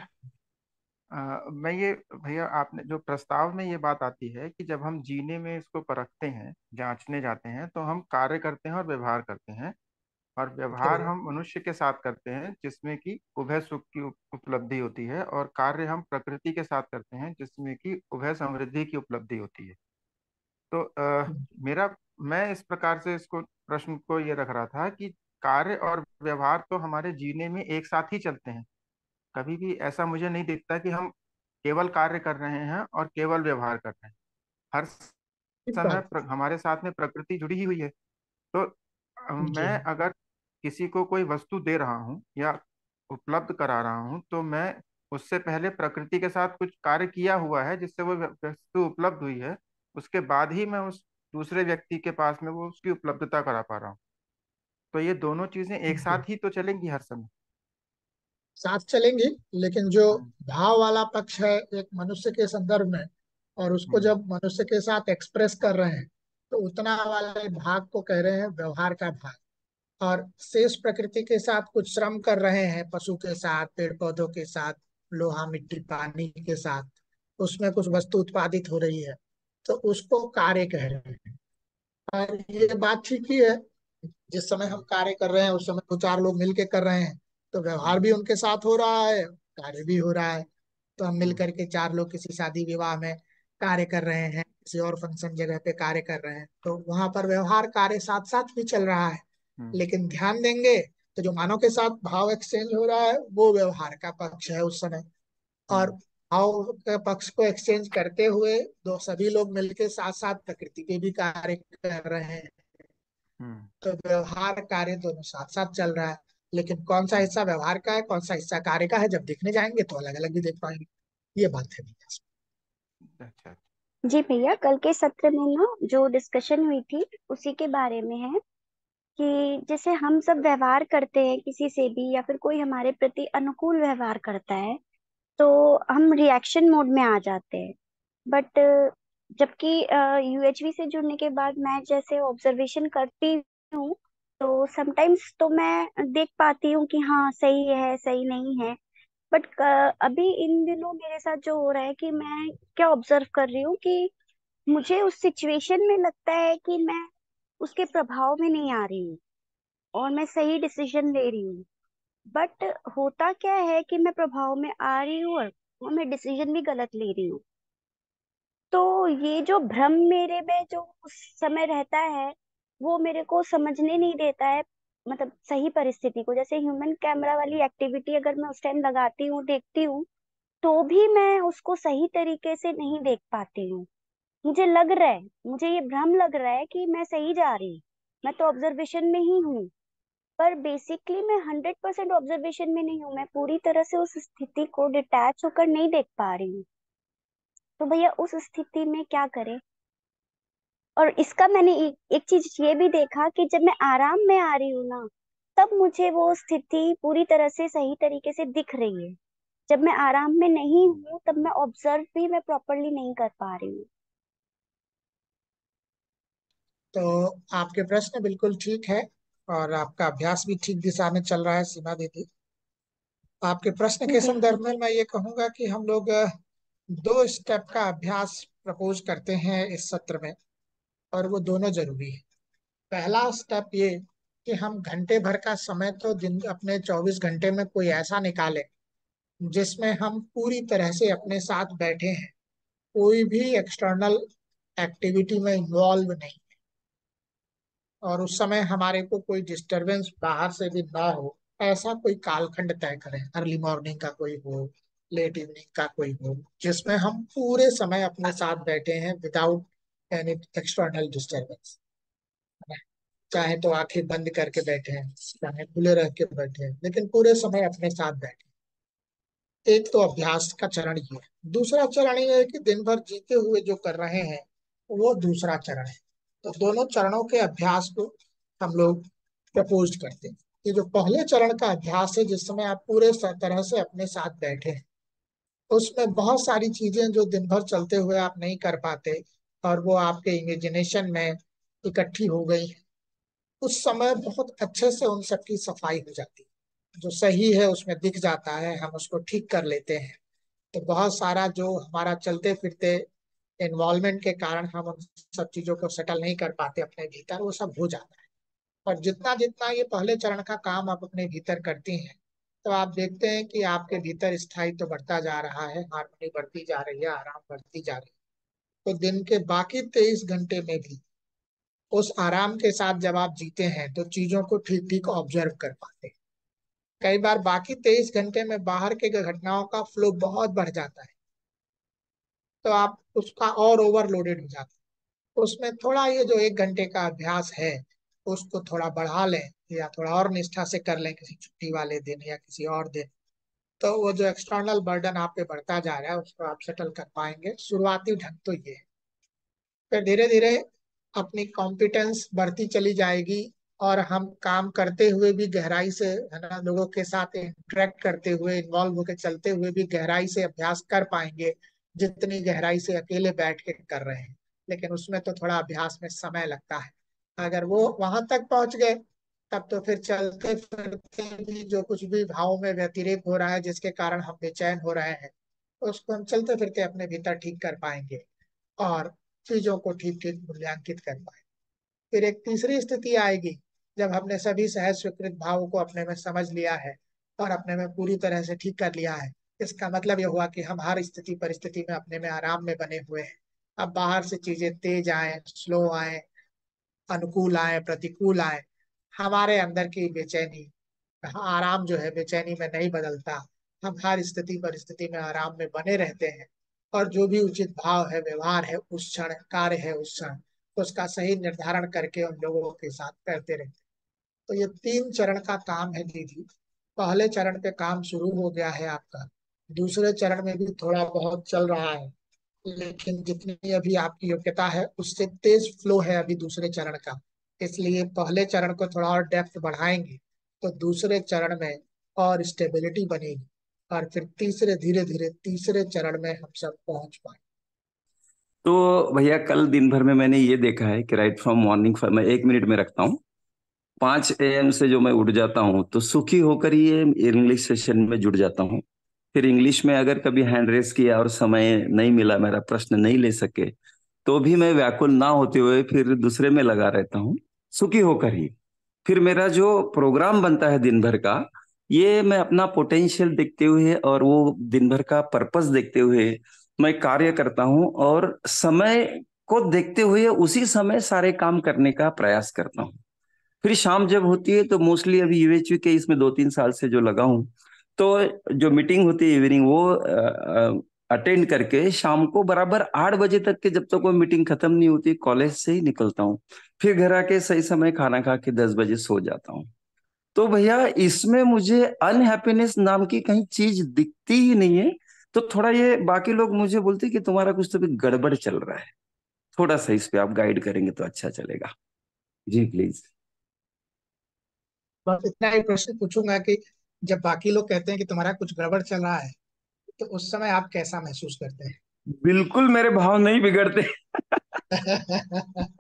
मैं ये भैया, आपने जो प्रस्ताव में ये बात आती है कि जब हम जीने में इसको परखते हैं, जांचने जाते हैं, तो हम कार्य करते हैं और व्यवहार करते हैं। और जी व्यवहार भैया। हम मनुष्य के साथ करते हैं जिसमें कि उभय सुख की उपलब्धि होती है, और कार्य हम प्रकृति के साथ करते हैं जिसमें कि उभय समृद्धि की उपलब्धि होती है। तो मेरा मैं इस प्रकार से इसको प्रश्न को ये रख रहा था कि कार्य और व्यवहार तो हमारे जीने में एक साथ ही चलते हैं। कभी भी ऐसा मुझे नहीं दिखता कि हम केवल कार्य कर रहे हैं और केवल व्यवहार कर रहे हैं। हर ठीक समय बात। हमारे साथ में प्रकृति जुड़ी ही हुई है। तो जी। मैं अगर किसी को कोई वस्तु दे रहा हूँ या उपलब्ध करा रहा हूँ, तो मैं उससे पहले प्रकृति के साथ कुछ कार्य किया हुआ है जिससे वो वस्तु उपलब्ध हुई है। उसके बाद ही मैं उस दूसरे व्यक्ति के पास में वो उसकी उपलब्धता करा पा रहा हूँ। तो ये दोनों चीजें एक जी। साथ ही तो चलेंगी हर समय। साथ चलेंगी, लेकिन जो हम्म। भाव वाला पक्ष है एक मनुष्य के संदर्भ में, और उसको हम्म। जब मनुष्य के साथ एक्सप्रेस कर रहे हैं, तो उतना वाले भाग को कह रहे हैं व्यवहार का भाग। और शेष प्रकृति के साथ कुछ श्रम कर रहे हैं, पशु के साथ, पेड़ पौधों के साथ, लोहा मिट्टी पानी के साथ, उसमें कुछ वस्तु उत्पादित हो रही है, तो उसको कार्य कह रहे हैं। और ये बात ठीक ही है। जिस समय हम कार्य कर रहे हैं उस समय दो चार लोग मिलके कर रहे हैं, तो व्यवहार भी उनके साथ हो रहा है, कार्य भी हो रहा है। तो हम मिल करके चार लोग किसी शादी विवाह में कार्य कर रहे हैं, किसी और फंक्शन जगह पे कार्य कर रहे हैं, तो वहां पर व्यवहार कार्य साथ साथ भी चल रहा है। हम्म। लेकिन ध्यान देंगे तो जो मानव के साथ भाव एक्सचेंज हो रहा है वो व्यवहार का पक्ष है उस समय। और हम्म। भाव के पक्ष को एक्सचेंज करते हुए दो सभी लोग मिलके साथ साथ प्रकृति पे भी कार्य कर रहे हैं। हम्म। तो व्यवहार कार्य दोनों साथ साथ चल रहा है। लेकिन कौन सा हिस्सा व्यवहार का है कौन सा हिस्सा कार्य का है, जब देखने जाएंगे तो अलग अलग भी देख पाएंगे। ये बात है भैया। अच्छा। जी भैया, कल के सत्र में ना जो डिस्कशन हुई थी उसी के बारे में है कि जैसे हम सब व्यवहार करते हैं किसी से भी, या फिर कोई हमारे प्रति अनुकूल व्यवहार करता है तो हम रिएक्शन मोड में आ जाते हैं। बट जबकि यूएचवी से जुड़ने के बाद मैं जैसे ऑब्जर्वेशन करती हूँ, तो समटाइम्स तो मैं देख पाती हूँ कि हाँ सही है सही नहीं है। बट अभी इन दिनों मेरे साथ जो हो रहा है कि मैं क्या ऑब्जर्व कर रही हूँ कि मुझे उस सिचुएशन में लगता है कि मैं उसके प्रभाव में नहीं आ रही हूँ और मैं सही डिसीजन ले रही हूँ। बट होता क्या है कि मैं प्रभाव में आ रही हूँ और मैं डिसीजन भी गलत ले रही हूँ। तो ये जो भ्रम मेरे में जो उस समय रहता है वो मेरे को समझने नहीं देता है, मतलब सही परिस्थिति को। जैसे ह्यूमन कैमरा वाली एक्टिविटी अगर मैं उस टाइम लगाती हूँ देखती हूँ, तो भी मैं उसको सही तरीके से नहीं देख पाती हूँ। मुझे लग रहा है, मुझे ये भ्रम लग रहा है कि मैं सही जा रही हूँ, मैं तो ऑब्जर्वेशन में ही हूँ। पर बेसिकली मैं 100% ऑब्जर्वेशन में नहीं हूँ, मैं पूरी तरह से उस स्थिति को डिटैच होकर नहीं देख पा रही हूँ। तो भैया उस स्थिति में क्या करें? और इसका मैंने एक चीज ये भी देखा कि जब मैं आराम में आ रही हूँ ना, तब मुझे वो स्थिति पूरी तरह से सही तरीके से दिख रही है। जब मैं आराम में नहीं हूँ तब मैं ऑब्जर्व भी मैं प्रॉपरली नहीं कर पा रही हूँ। तो आपके प्रश्न बिल्कुल ठीक है और आपका अभ्यास भी ठीक दिशा में चल रहा है सीमा दीदी। आपके प्रश्न के जी। संदर्भ में मैं ये कहूंगा कि हम लोग दो स्टेप का अभ्यास प्रपोज करते हैं इस सत्र में, और वो दोनों जरूरी है। पहला स्टेप ये कि हम घंटे भर का समय तो दिन अपने 24 घंटे में कोई ऐसा निकालें जिसमें हम पूरी तरह से अपने साथ बैठे हैं, कोई भी एक्सटर्नल एक्टिविटी में इन्वॉल्व नहीं, और उस समय हमारे को कोई डिस्टरबेंस बाहर से भी ना हो। ऐसा कोई कालखंड तय करें, अर्ली मॉर्निंग का कोई हो, लेट इवनिंग का कोई हो, जिसमें हम पूरे समय अपने साथ बैठे हैं विदाउट एनी एक्सटर्नल डिस्टरबेंस। चाहे तो आंखें बंद करके बैठे हैं, चाहे खुले रह के बैठे हैं, लेकिन पूरे समय अपने साथ बैठे। एक तो अभ्यास का चरण ये है। दूसरा चरण ये है कि दिन भर जीते हुए जो कर रहे हैं वो दूसरा चरण है। तो दोनों चरणों के अभ्यास को हम लोग प्रपोज करते हैं। ये जो पहले चरण का अभ्यास है जिस समय आप पूरे तरह से अपने साथ बैठे हैं, उसमें बहुत सारी चीजें जो दिन भर चलते हुए आप नहीं कर पाते और वो आपके इमेजिनेशन में इकट्ठी हो गई, उस समय बहुत अच्छे से उन सब की सफाई हो जाती है। जो सही है उसमें दिख जाता है, हम उसको ठीक कर लेते हैं। तो बहुत सारा जो हमारा चलते फिरते इन्वॉल्वमेंट के कारण हम उन सब चीजों को सेटल नहीं कर पाते अपने भीतर, वो सब हो जाता है। और जितना जितना ये पहले चरण का काम आप अपने भीतर करती हैं, तो आप देखते हैं कि आपके भीतर स्थायित्व तो बढ़ता जा रहा है, हार्मनी बढ़ती जा रही है, आराम बढ़ती जा रही है। तो दिन के बाकी 23 घंटे में भी उस आराम के साथ जब आप जीते हैं तो चीजों को ठीक ठीक ऑब्जर्व कर पाते हैं। कई बार बाकी 23 घंटे में बाहर के घटनाओं का फ्लो बहुत बढ़ जाता है, तो आप उसका और ओवरलोडेड हो जाता है। उसमें थोड़ा ये जो 1 घंटे का अभ्यास है उसको थोड़ा बढ़ा लें या थोड़ा और निष्ठा से कर लें किसी छुट्टी वाले दिन या किसी और दिन, तो वो जो एक्सटर्नल बर्डन आप पे बढ़ता जा रहा है उसको आप सेटल कर पाएंगे। शुरुआती ढंग तो ये है। फिर धीरे धीरे अपनी कॉम्पिटेंस बढ़ती चली जाएगी और हम काम करते हुए भी गहराई से, है ना, लोगों के साथ इंटरेक्ट करते हुए इन्वॉल्व होकर चलते हुए भी गहराई से अभ्यास कर पाएंगे, जितनी गहराई से अकेले बैठ के कर रहे हैं। लेकिन उसमें तो थोड़ा अभ्यास में समय लगता है। अगर वो वहां तक पहुंच गए तब तो फिर चलते फिरते भी जो कुछ भी भाव में व्यतिरेक हो रहा है जिसके कारण हम बेचैन हो रहे हैं, तो उसको हम चलते फिरते अपने भीतर ठीक कर पाएंगे और चीजों को ठीक ठीक मूल्यांकित कर पाएंगे। फिर एक तीसरी स्थिति आएगी जब हमने सभी सहज स्वीकृत भावों को अपने में समझ लिया है और अपने में पूरी तरह से ठीक कर लिया है। इसका मतलब यह हुआ कि हम हर स्थिति परिस्थिति में अपने में आराम में बने हुए हैं। अब बाहर से चीजें तेज आए, स्लो आए, अनुकूल आए, प्रतिकूल आए, हमारे अंदर की बेचैनी, आराम जो है बेचैनी में नहीं बदलता। हम हर स्थिति परिस्थिति में आराम में बने रहते हैं और जो भी उचित भाव है, व्यवहार है उस क्षण, कार्य है उस क्षण, तो उसका सही निर्धारण करके उन लोगों के साथ करते रहते हैं। तो ये 3 चरण का काम है दीदी। पहले चरण पे काम शुरू हो गया है आपका, दूसरे चरण में भी थोड़ा बहुत चल रहा है, लेकिन जितनी अभी आपकी योग्यता है उससे तेज फ्लो है अभी दूसरे चरण का। इसलिए पहले चरण को थोड़ा और डेप्थ बढ़ाएंगे तो दूसरे चरण में और स्टेबिलिटी बनेगी और फिर तीसरे, धीरे धीरे तीसरे चरण में हम सब पहुंच पाए। तो भैया कल दिन भर में मैंने ये देखा है कि राइट फ्रॉम मॉर्निंग, मैं 1 मिनट में रखता हूँ, 5 AM से जो मैं उठ जाता हूँ तो सुखी होकर ही ये इंग्लिश सेशन में जुड़ जाता हूँ। फिर इंग्लिश में अगर कभी हैंड रेस किया और समय नहीं मिला, मेरा प्रश्न नहीं ले सके, तो भी मैं व्याकुल ना होते हुए फिर दूसरे में लगा रहता हूँ, सुखी होकर ही। फिर मेरा जो प्रोग्राम बनता है दिन भर का, ये मैं अपना पोटेंशियल देखते हुए और वो दिन भर का पर्पस देखते हुए मैं कार्य करता हूँ और समय को देखते हुए उसी समय सारे काम करने का प्रयास करता हूँ। फिर शाम जब होती है तो मोस्टली अभी यूएचवी के इसमें 2-3 साल से जो लगा हूँ, तो जो मीटिंग होती है इवनिंग, वो अटेंड करके शाम को बराबर 8 बजे तक के, जब तक वो मीटिंग खत्म नहीं होती, कॉलेज से ही निकलता हूँ। फिर घर आके सही समय खाना खा के 10 बजे सो जाता हूँ। तो भैया इसमें मुझे अनहैप्पीनेस नाम की कहीं चीज दिखती ही नहीं है। तो थोड़ा ये बाकी लोग मुझे बोलते हैं कि तुम्हारा कुछ तो भी गड़बड़ चल रहा है, थोड़ा सा इस पे आप गाइड करेंगे तो अच्छा चलेगा। जी प्लीज। बस इतना ही प्रश्न पूछूंगा कि जब बाकी लोग कहते हैं कि तुम्हारा कुछ गड़बड़ चल रहा है, तो उस समय आप कैसा महसूस करते बिल्कुल मेरे भाव नहीं बिगड़ते। हैं?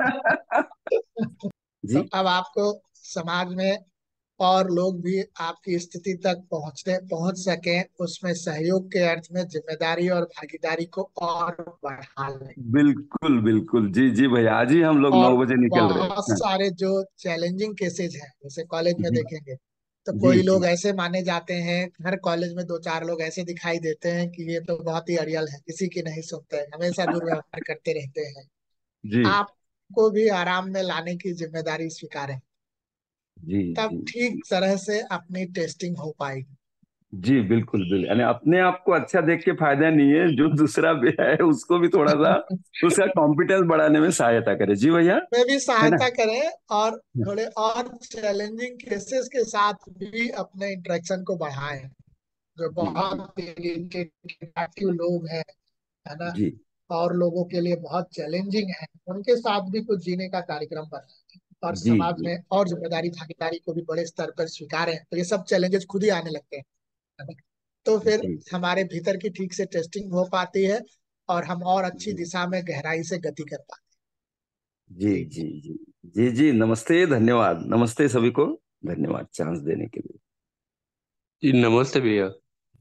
तो जी अब आपको समाज में और लोग भी आपकी स्थिति तक पहुंच सके, उसमें सहयोग के अर्थ में जिम्मेदारी और भागीदारी को और बढ़ा लें। बिल्कुल बिल्कुल, जी जी भैया, आज ही हम लोग और 9 बजे निकल रहे बहुत हैं। हाँ, सारे जो चैलेंजिंग केसेज हैं, जैसे कॉलेज में जी देखेंगे तो जी कोई जी लोग ऐसे माने जाते हैं, हर कॉलेज में 2-4 लोग ऐसे दिखाई देते हैं कि ये तो बहुत ही अड़ियल है, किसी की नहीं सुनते हैं, हमेशा दुर्व्यवहार करते रहते हैं। जी आपको भी आराम में लाने की जिम्मेदारी स्वीकार है, जी तब जी ठीक तरह से अपनी टेस्टिंग हो पाएगी। जी बिल्कुल बिल्कुल, यानी अपने आप को अच्छा देख के फायदा नहीं है, जो दूसरा भी है उसको भी थोड़ा सा उसका कॉम्पिटेंस बढ़ाने में सहायता करे। जी भैया, में भी है ना। सहायता करें और थोड़े और चैलेंजिंग केसेस के साथ भी अपने इंटरेक्शन को बढ़ाएं। जो जी जी बहुत एक्टिव लोग हैं, है ना, जी और लोगों के लिए बहुत चैलेंजिंग है, उनके साथ भी कुछ जीने का कार्यक्रम बनाएं और जी समाज जी में और जिम्मेदारी भागीदारी को भी बड़े स्तर पर स्वीकारें, तो ये सब चैलेंजेस खुद ही आने लगते हैं, है ना? तो फिर जी हमारे भीतर की ठीक से टेस्टिंग हो पाती है और हम और अच्छी जी दिशा में गहराई से गति कर पाते जी हैं। जी जी जी जी, नमस्ते, धन्यवाद, नमस्ते सभी को, धन्यवाद चांस देने के लिए। जी नमस्ते भैया।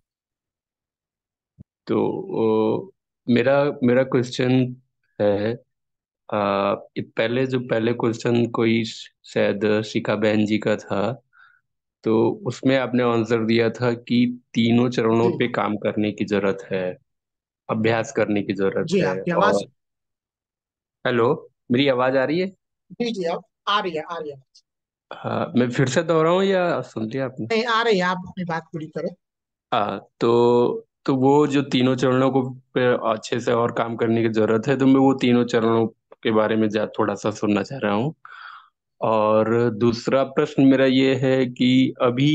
तो मेरा मेरा क्वेश्चन है, पहले जो पहले क्वेश्चन कोई शायद शिखा बहन जी का था, तो उसमें आपने आंसर दिया था कि तीनों चरणों जी पे काम करने की जरूरत है, अभ्यास करने की जरूरत जी, है। आपकी और आवाज, हेलो, मेरी आवाज आ रही है? जी जी, अब आ रही है, आ रही है। हाँ, मैं फिर से दोहराऊं या सुन लिया आपने? नहीं, आ रही है, आप अपनी बात पूरी करो। तो वो जो तीनों चरणों को पे अच्छे से और काम करने की जरूरत है, तो मैं वो तीनों चरणों के बारे में थोड़ा सा सुनना चाह रहा हूँ। और दूसरा प्रश्न मेरा ये है कि अभी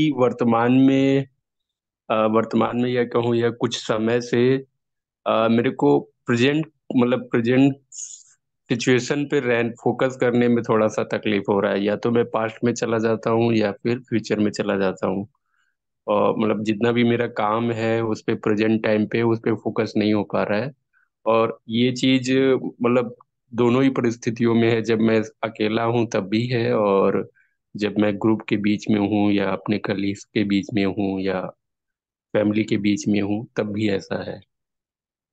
वर्तमान में या कहूँ या कुछ समय से मेरे को प्रेजेंट सिचुएशन पे रह फोकस करने में थोड़ा सा तकलीफ हो रहा है। या तो मैं पास्ट में चला जाता हूँ या फिर फ्यूचर में चला जाता हूँ, और जितना भी मेरा काम है उस पे प्रेजेंट टाइम पे उस पे फोकस नहीं हो पा रहा है। और ये चीज दोनों ही परिस्थितियों में है, जब मैं अकेला हूँ तब भी है, और जब मैं ग्रुप के बीच में हूँ या अपने कलीग्स के बीच में हूँ या फैमिली के बीच में हूँ तब भी ऐसा है।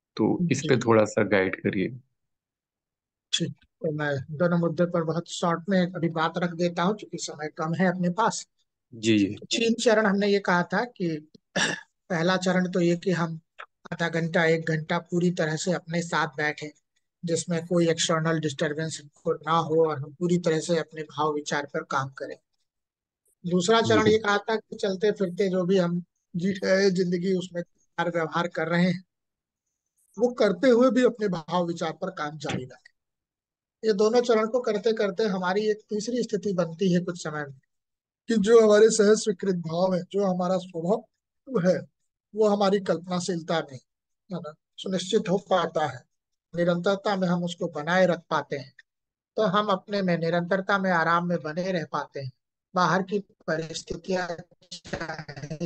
तो इस जी पे थोड़ा सा गाइड करिए। ठीक। तो मैं दोनों मुद्दे पर बहुत शॉर्ट में अभी बात रख देता हूँ क्योंकि समय कम है अपने पास। जी तो 3 चरण हमने ये कहा था कि पहला चरण तो ये कि हम आधा घंटा 1 घंटा पूरी तरह से अपने साथ बैठे, जिसमें कोई एक्सटर्नल डिस्टरबेंस को ना हो और हम पूरी तरह से अपने भाव विचार पर काम करें। दूसरा जी चरण ये कहा था कि चलते फिरते जो भी हम जी रहे हैं जिंदगी, उसमें कार्य व्यवहार कर रहे हैं, वो करते हुए भी अपने भाव विचार पर काम जारी रखें। ये दोनों चरण को करते करते हमारी एक तीसरी स्थिति बनती है कुछ समय में, कि जो हमारे सहज स्वीकृत भाव है, जो हमारा स्वभाव है, वो हमारी कल्पनाशीलता में, है ना, सुनिश्चित हो पाता है। निरंतरता में हम उसको बनाए रख पाते हैं, तो हम अपने में निरंतरता में आराम में बने रह पाते हैं। बाहर की परिस्थितियां चाहे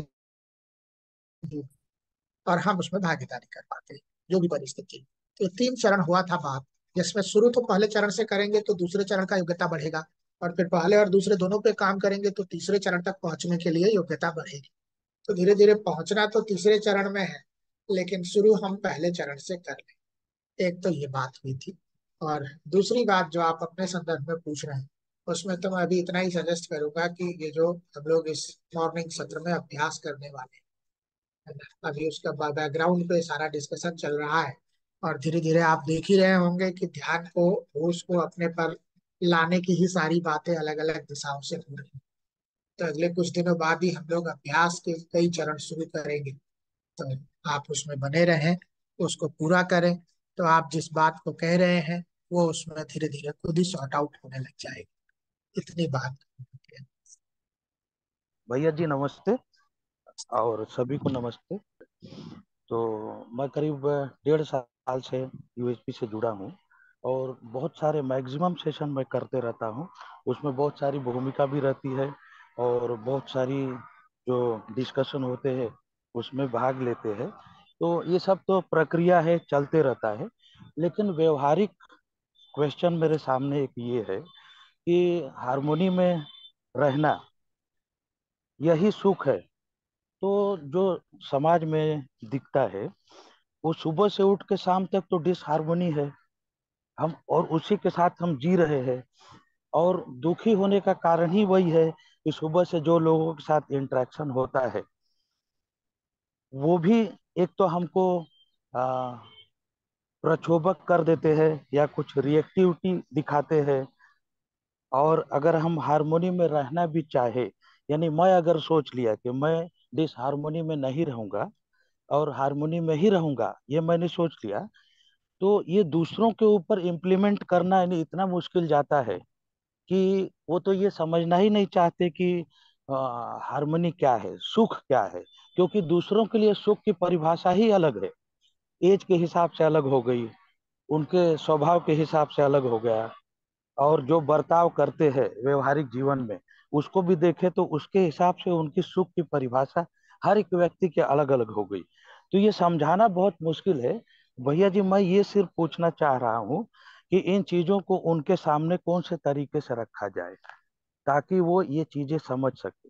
और हम उसमें भागीदारी कर पाते हैं, जो भी परिस्थिति। तो 3 चरण हुआ था बात, जिसमें शुरू तो पहले चरण से करेंगे तो दूसरे चरण का योग्यता बढ़ेगा, और फिर पहले और दूसरे दोनों पे काम करेंगे तो तीसरे चरण तक पहुंचने के लिए योग्यता बढ़ेगी। तो धीरे धीरे पहुंचना तो तीसरे चरण में है, लेकिन शुरू हम पहले चरण से कर लें। एक तो ये बात हुई थी। और दूसरी बात जो आप अपने संदर्भ में पूछ रहे हैं, उसमें तो मैं अभी इतना ही सजेस्ट करूंगा कि ये जो हम लोग इस मॉर्निंग सत्र में अभ्यास करने वाले हैं, अभी उसका बैकग्राउंड पे सारा डिस्कशन चल रहा है, और धीरे धीरे आप देख ही रहे होंगे कि ध्यान को, होश को अपने पर लाने की ही सारी बातें अलग अलग दिशाओं से हो रही हैं। तो अगले कुछ दिनों बाद ही हम लोग अभ्यास के कई चरण शुरू करेंगे। तो आप उसमें बने रहें, उसको पूरा करें, तो आप जिस बात को कह रहे हैं वो उसमें धीरे धीरे खुद ही सॉर्ट आउट होने लग जाएगी। इतनी बात है। भैया जी नमस्ते, और सभी को नमस्ते। तो मैं करीब 1.5 साल से यूएसपी से जुड़ा हूँ, और बहुत सारे मैक्सिमम सेशन मैं करते रहता हूँ। उसमें बहुत सारी भूमिका भी रहती है, और बहुत सारी जो डिस्कशन होते हैं उसमें भाग लेते हैं। तो ये सब तो प्रक्रिया है, चलते रहता है। लेकिन व्यवहारिक क्वेश्चन मेरे सामने एक ये है कि हारमोनी में रहना यही सुख है। तो जो समाज में दिखता है वो सुबह से उठ के शाम तक तो डिसहार्मोनी है, हम और उसी के साथ हम जी रहे हैं। और दुखी होने का कारण ही वही है कि सुबह से जो लोगों के साथ इंटरेक्शन होता है वो भी एक तो हमको आ, प्रक्षोभक कर देते हैं या कुछ रिएक्टिविटी दिखाते हैं। और अगर हम हारमोनी में रहना भी चाहे, यानी मैं अगर सोच लिया कि मैं डिसहारमोनी में नहीं रहूंगा और हारमोनी में ही रहूंगा, ये मैंने सोच लिया, तो ये दूसरों के ऊपर इम्प्लीमेंट करना यानी इतना मुश्किल जाता है कि वो तो ये समझना ही नहीं चाहते कि हारमोनी क्या है, सुख क्या है। क्योंकि दूसरों के लिए सुख की परिभाषा ही अलग है, एज के हिसाब से अलग हो गई, उनके स्वभाव के हिसाब से अलग हो गया, और जो बर्ताव करते हैं व्यवहारिक जीवन में उसको भी देखे तो उसके हिसाब से उनकी सुख की परिभाषा हर एक व्यक्ति के अलग अलग हो गई। तो ये समझाना बहुत मुश्किल है। भैया जी मैं ये सिर्फ पूछना चाह रहा हूँ कि इन चीजों को उनके सामने कौन से तरीके से रखा जाए ताकि वो ये चीजें समझ सके।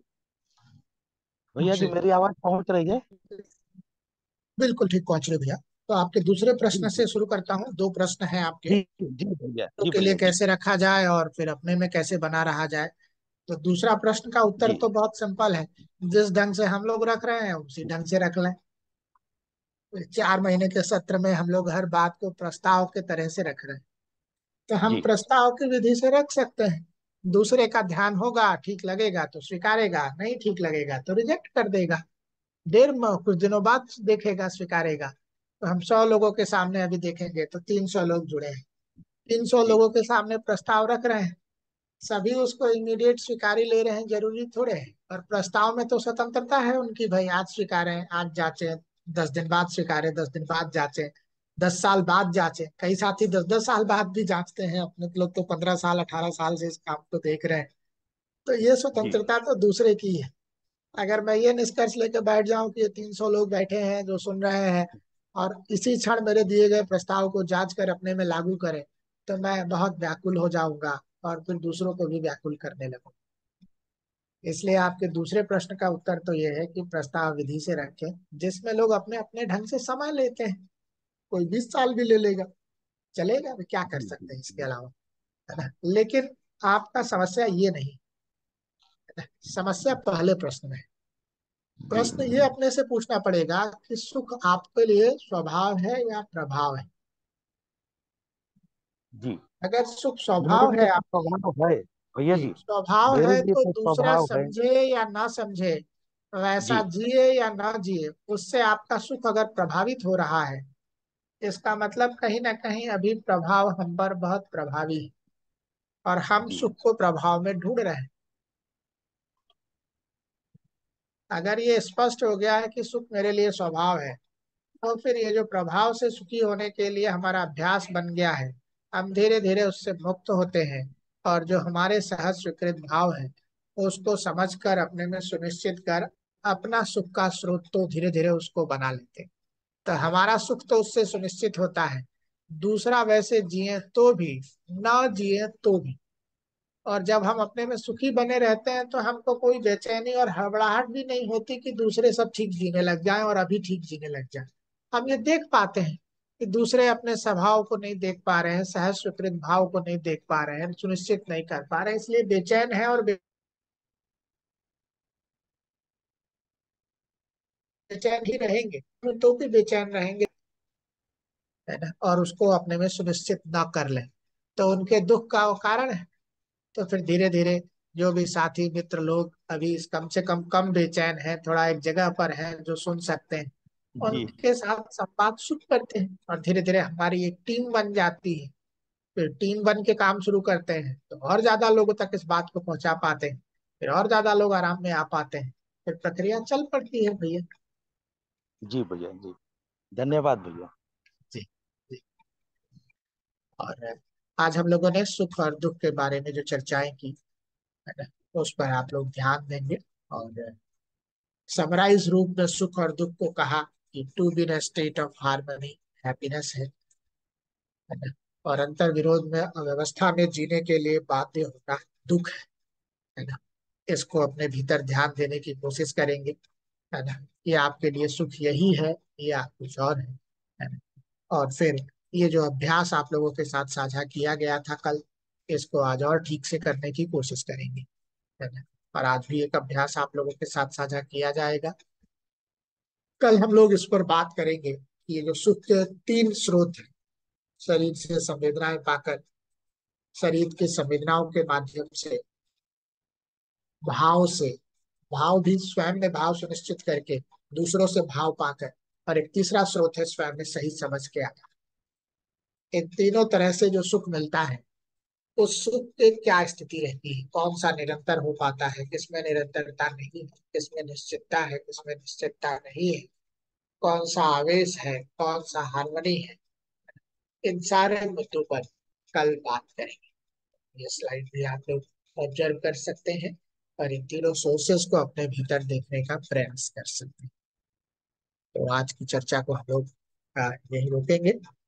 भैया जी जी मेरी आवाज पहुंच रही है? बिल्कुल ठीक पहुंच रहे भैया। तो आपके दूसरे जी प्रश्न से जी शुरू करता हूँ। 2 प्रश्न हैं आपके, जी जी भैया, तो जी के लिए भैया, जी कैसे रखा जाए और फिर अपने में कैसे बना रहा जाए। तो दूसरा प्रश्न का उत्तर जी तो बहुत सिंपल है, जिस ढंग से हम लोग रख रहे हैं उसी ढंग से रख लें। 4 महीने के सत्र में हम लोग हर बात को प्रस्ताव के तरह से रख रहे हैं, तो हम जी प्रस्ताव की विधि से रख सकते हैं। दूसरे का ध्यान होगा, ठीक लगेगा तो स्वीकारेगा, नहीं ठीक लगेगा तो रिजेक्ट कर देगा। कुछ दिनों बाद देखेगा, स्वीकारेगा। तो हम 100 लोगों के सामने अभी देखेंगे तो 300 लोग जुड़े हैं। 300 जी लोगों के सामने प्रस्ताव रख रहे हैं, सभी उसको इमीडिएट स्वीकारी ले रहे हैं, जरूरी थोड़े है। और प्रस्ताव में तो स्वतंत्रता है उनकी, भाई आज स्वीकारें, आज जांचे, 10 दिन बाद स्वीकारें, 10 दिन बाद जांचे, 10 साल बाद जांचे। कई साथी 10-10 साल बाद भी जांचते हैं, अपने लोग तो 15 साल 18 साल से इस काम को देख रहे हैं। तो ये जी स्वतंत्रता तो दूसरे की है। अगर मैं ये निष्कर्ष लेकर बैठ जाऊं कि ये 300 लोग बैठे हैं जो सुन रहे हैं, और इसी क्षण मेरे दिए गए प्रस्ताव को जांच कर अपने में लागू करें, तो मैं बहुत व्याकुल हो जाऊंगा और फिर दूसरों को भी व्याकुल करने लगूंगा। इसलिए आपके दूसरे प्रश्न का उत्तर तो ये है कि प्रस्ताव विधि से रखें, जिसमें लोग अपने अपने ढंग से समय लेते हैं। कोई 20 साल भी ले लेगा, चलेगा, अभी क्या कर सकते हैं इसके अलावा, है ना। लेकिन आपका समस्या ये नहीं है ना। समस्या पहले प्रश्न में है। प्रश्न ये अपने से पूछना पड़ेगा कि सुख आपके लिए स्वभाव है या प्रभाव है। जी, अगर सुख मेरे स्वभाव लिए है तो आपके लिए, स्वभाव है भैया जी जी। स्वभाव मेरे है, लिए तो तो दूसरा स्वभाव है। समझे या ना समझे, वैसा जी जिए या ना जिए, उससे आपका सुख अगर प्रभावित हो रहा है, इसका मतलब कहीं ना कहीं अभी प्रभाव हम पर बहुत प्रभावी है, और हम जी सुख को प्रभाव में ढूंढ रहे हैं। अगर ये स्पष्ट हो गया है कि सुख मेरे लिए स्वभाव है, तो फिर ये जो प्रभाव से सुखी होने के लिए हमारा अभ्यास बन गया है, हम धीरे धीरे उससे मुक्त होते हैं, और जो हमारे सहज स्वीकृत भाव है उसको समझकर अपने में सुनिश्चित कर अपना सुख का स्रोत तो धीरे धीरे उसको बना लेते हैं। तो हमारा सुख तो उससे सुनिश्चित होता है। दूसरा, वैसे जिए तो भी, ना जिए तो भी। और जब हम अपने में सुखी बने रहते हैं तो हमको कोई बेचैनी और हड़बड़ाहट भी नहीं होती कि दूसरे सब ठीक जीने लग जाएं और अभी ठीक जीने लग जाएं। हम ये देख पाते हैं कि दूसरे अपने स्वभाव को नहीं देख पा रहे हैं, सहज स्वीकृत भाव को नहीं देख पा रहे हैं, सुनिश्चित नहीं कर पा रहे हैं, इसलिए बेचैन है, और बेचैन ही रहेंगे, तो भी बेचैन रहेंगे, है ना। और उसको अपने में सुनिश्चित ना कर लें तो उनके दुख का वो कारण है। तो फिर धीरे धीरे जो भी साथी मित्र लोग अभी इस कम से कम बेचैन हैं, थोड़ा एक जगह पर हैं जो सुन सकते हैं, जी उनके साथ संवाद शुरू करते हैं, और धीरे धीरे हमारी एक टीम बन जाती है। फिर टीम बन के काम शुरू करते हैं तो और ज्यादा लोगों तक इस बात को पहुंचा पाते हैं, फिर और ज्यादा लोग आराम में आ पाते हैं, फिर प्रक्रिया चल पड़ती है भैया। जी भैया जी, धन्यवाद भैया। जी जी। और आज हम लोगों ने सुख और दुख के बारे में जो चर्चाएं की, है ना, उस पर आप लोग ध्यान देंगे। और समराइज रूप में सुख और दुख को कहा कि to be in state of harmony happiness है ना। और अंतर विरोध में अव्यवस्था में जीने के लिए बाध्य होना दुख है ना। इसको अपने भीतर ध्यान देने की कोशिश करेंगे, है ना। ये आपके लिए सुख यही है या कुछ और है ना। और फिर ये जो अभ्यास आप लोगों के साथ साझा किया गया था कल, इसको आज और ठीक से करने की कोशिश करेंगे, है ना। और आज भी एक अभ्यास आप लोगों के साथ साझा किया जाएगा। कल हम लोग इस पर बात करेंगे कि ये जो सुख के तीन स्रोत हैं, शरीर से संवेदनाएं पाकर, शरीर की संवेदनाओं के माध्यम से, भाव से, भाव भी स्वयं में भाव सुनिश्चित करके, दूसरों से भाव पाकर, और एक तीसरा स्रोत है स्वयं में सही समझ के आना। इन तीनों तरह से जो सुख मिलता है, उस सुख की क्या स्थिति रहती है, कौन सा निरंतर हो पाता है, किसमें निरंतरता नहीं है, किसमें निश्चितता है, किसमें निश्चितता नहीं है, कौन सा आवेश है, कौन सा हार्मनी है, इन सारे मुद्दों पर कल बात करेंगे। ये स्लाइड भी आप लोग ऑब्जर्व कर सकते हैं, और इन तीनों सोर्सेस को अपने भीतर देखने का प्रयास कर सकते हैं। तो आज की चर्चा को हम लोग यही रोकेंगे।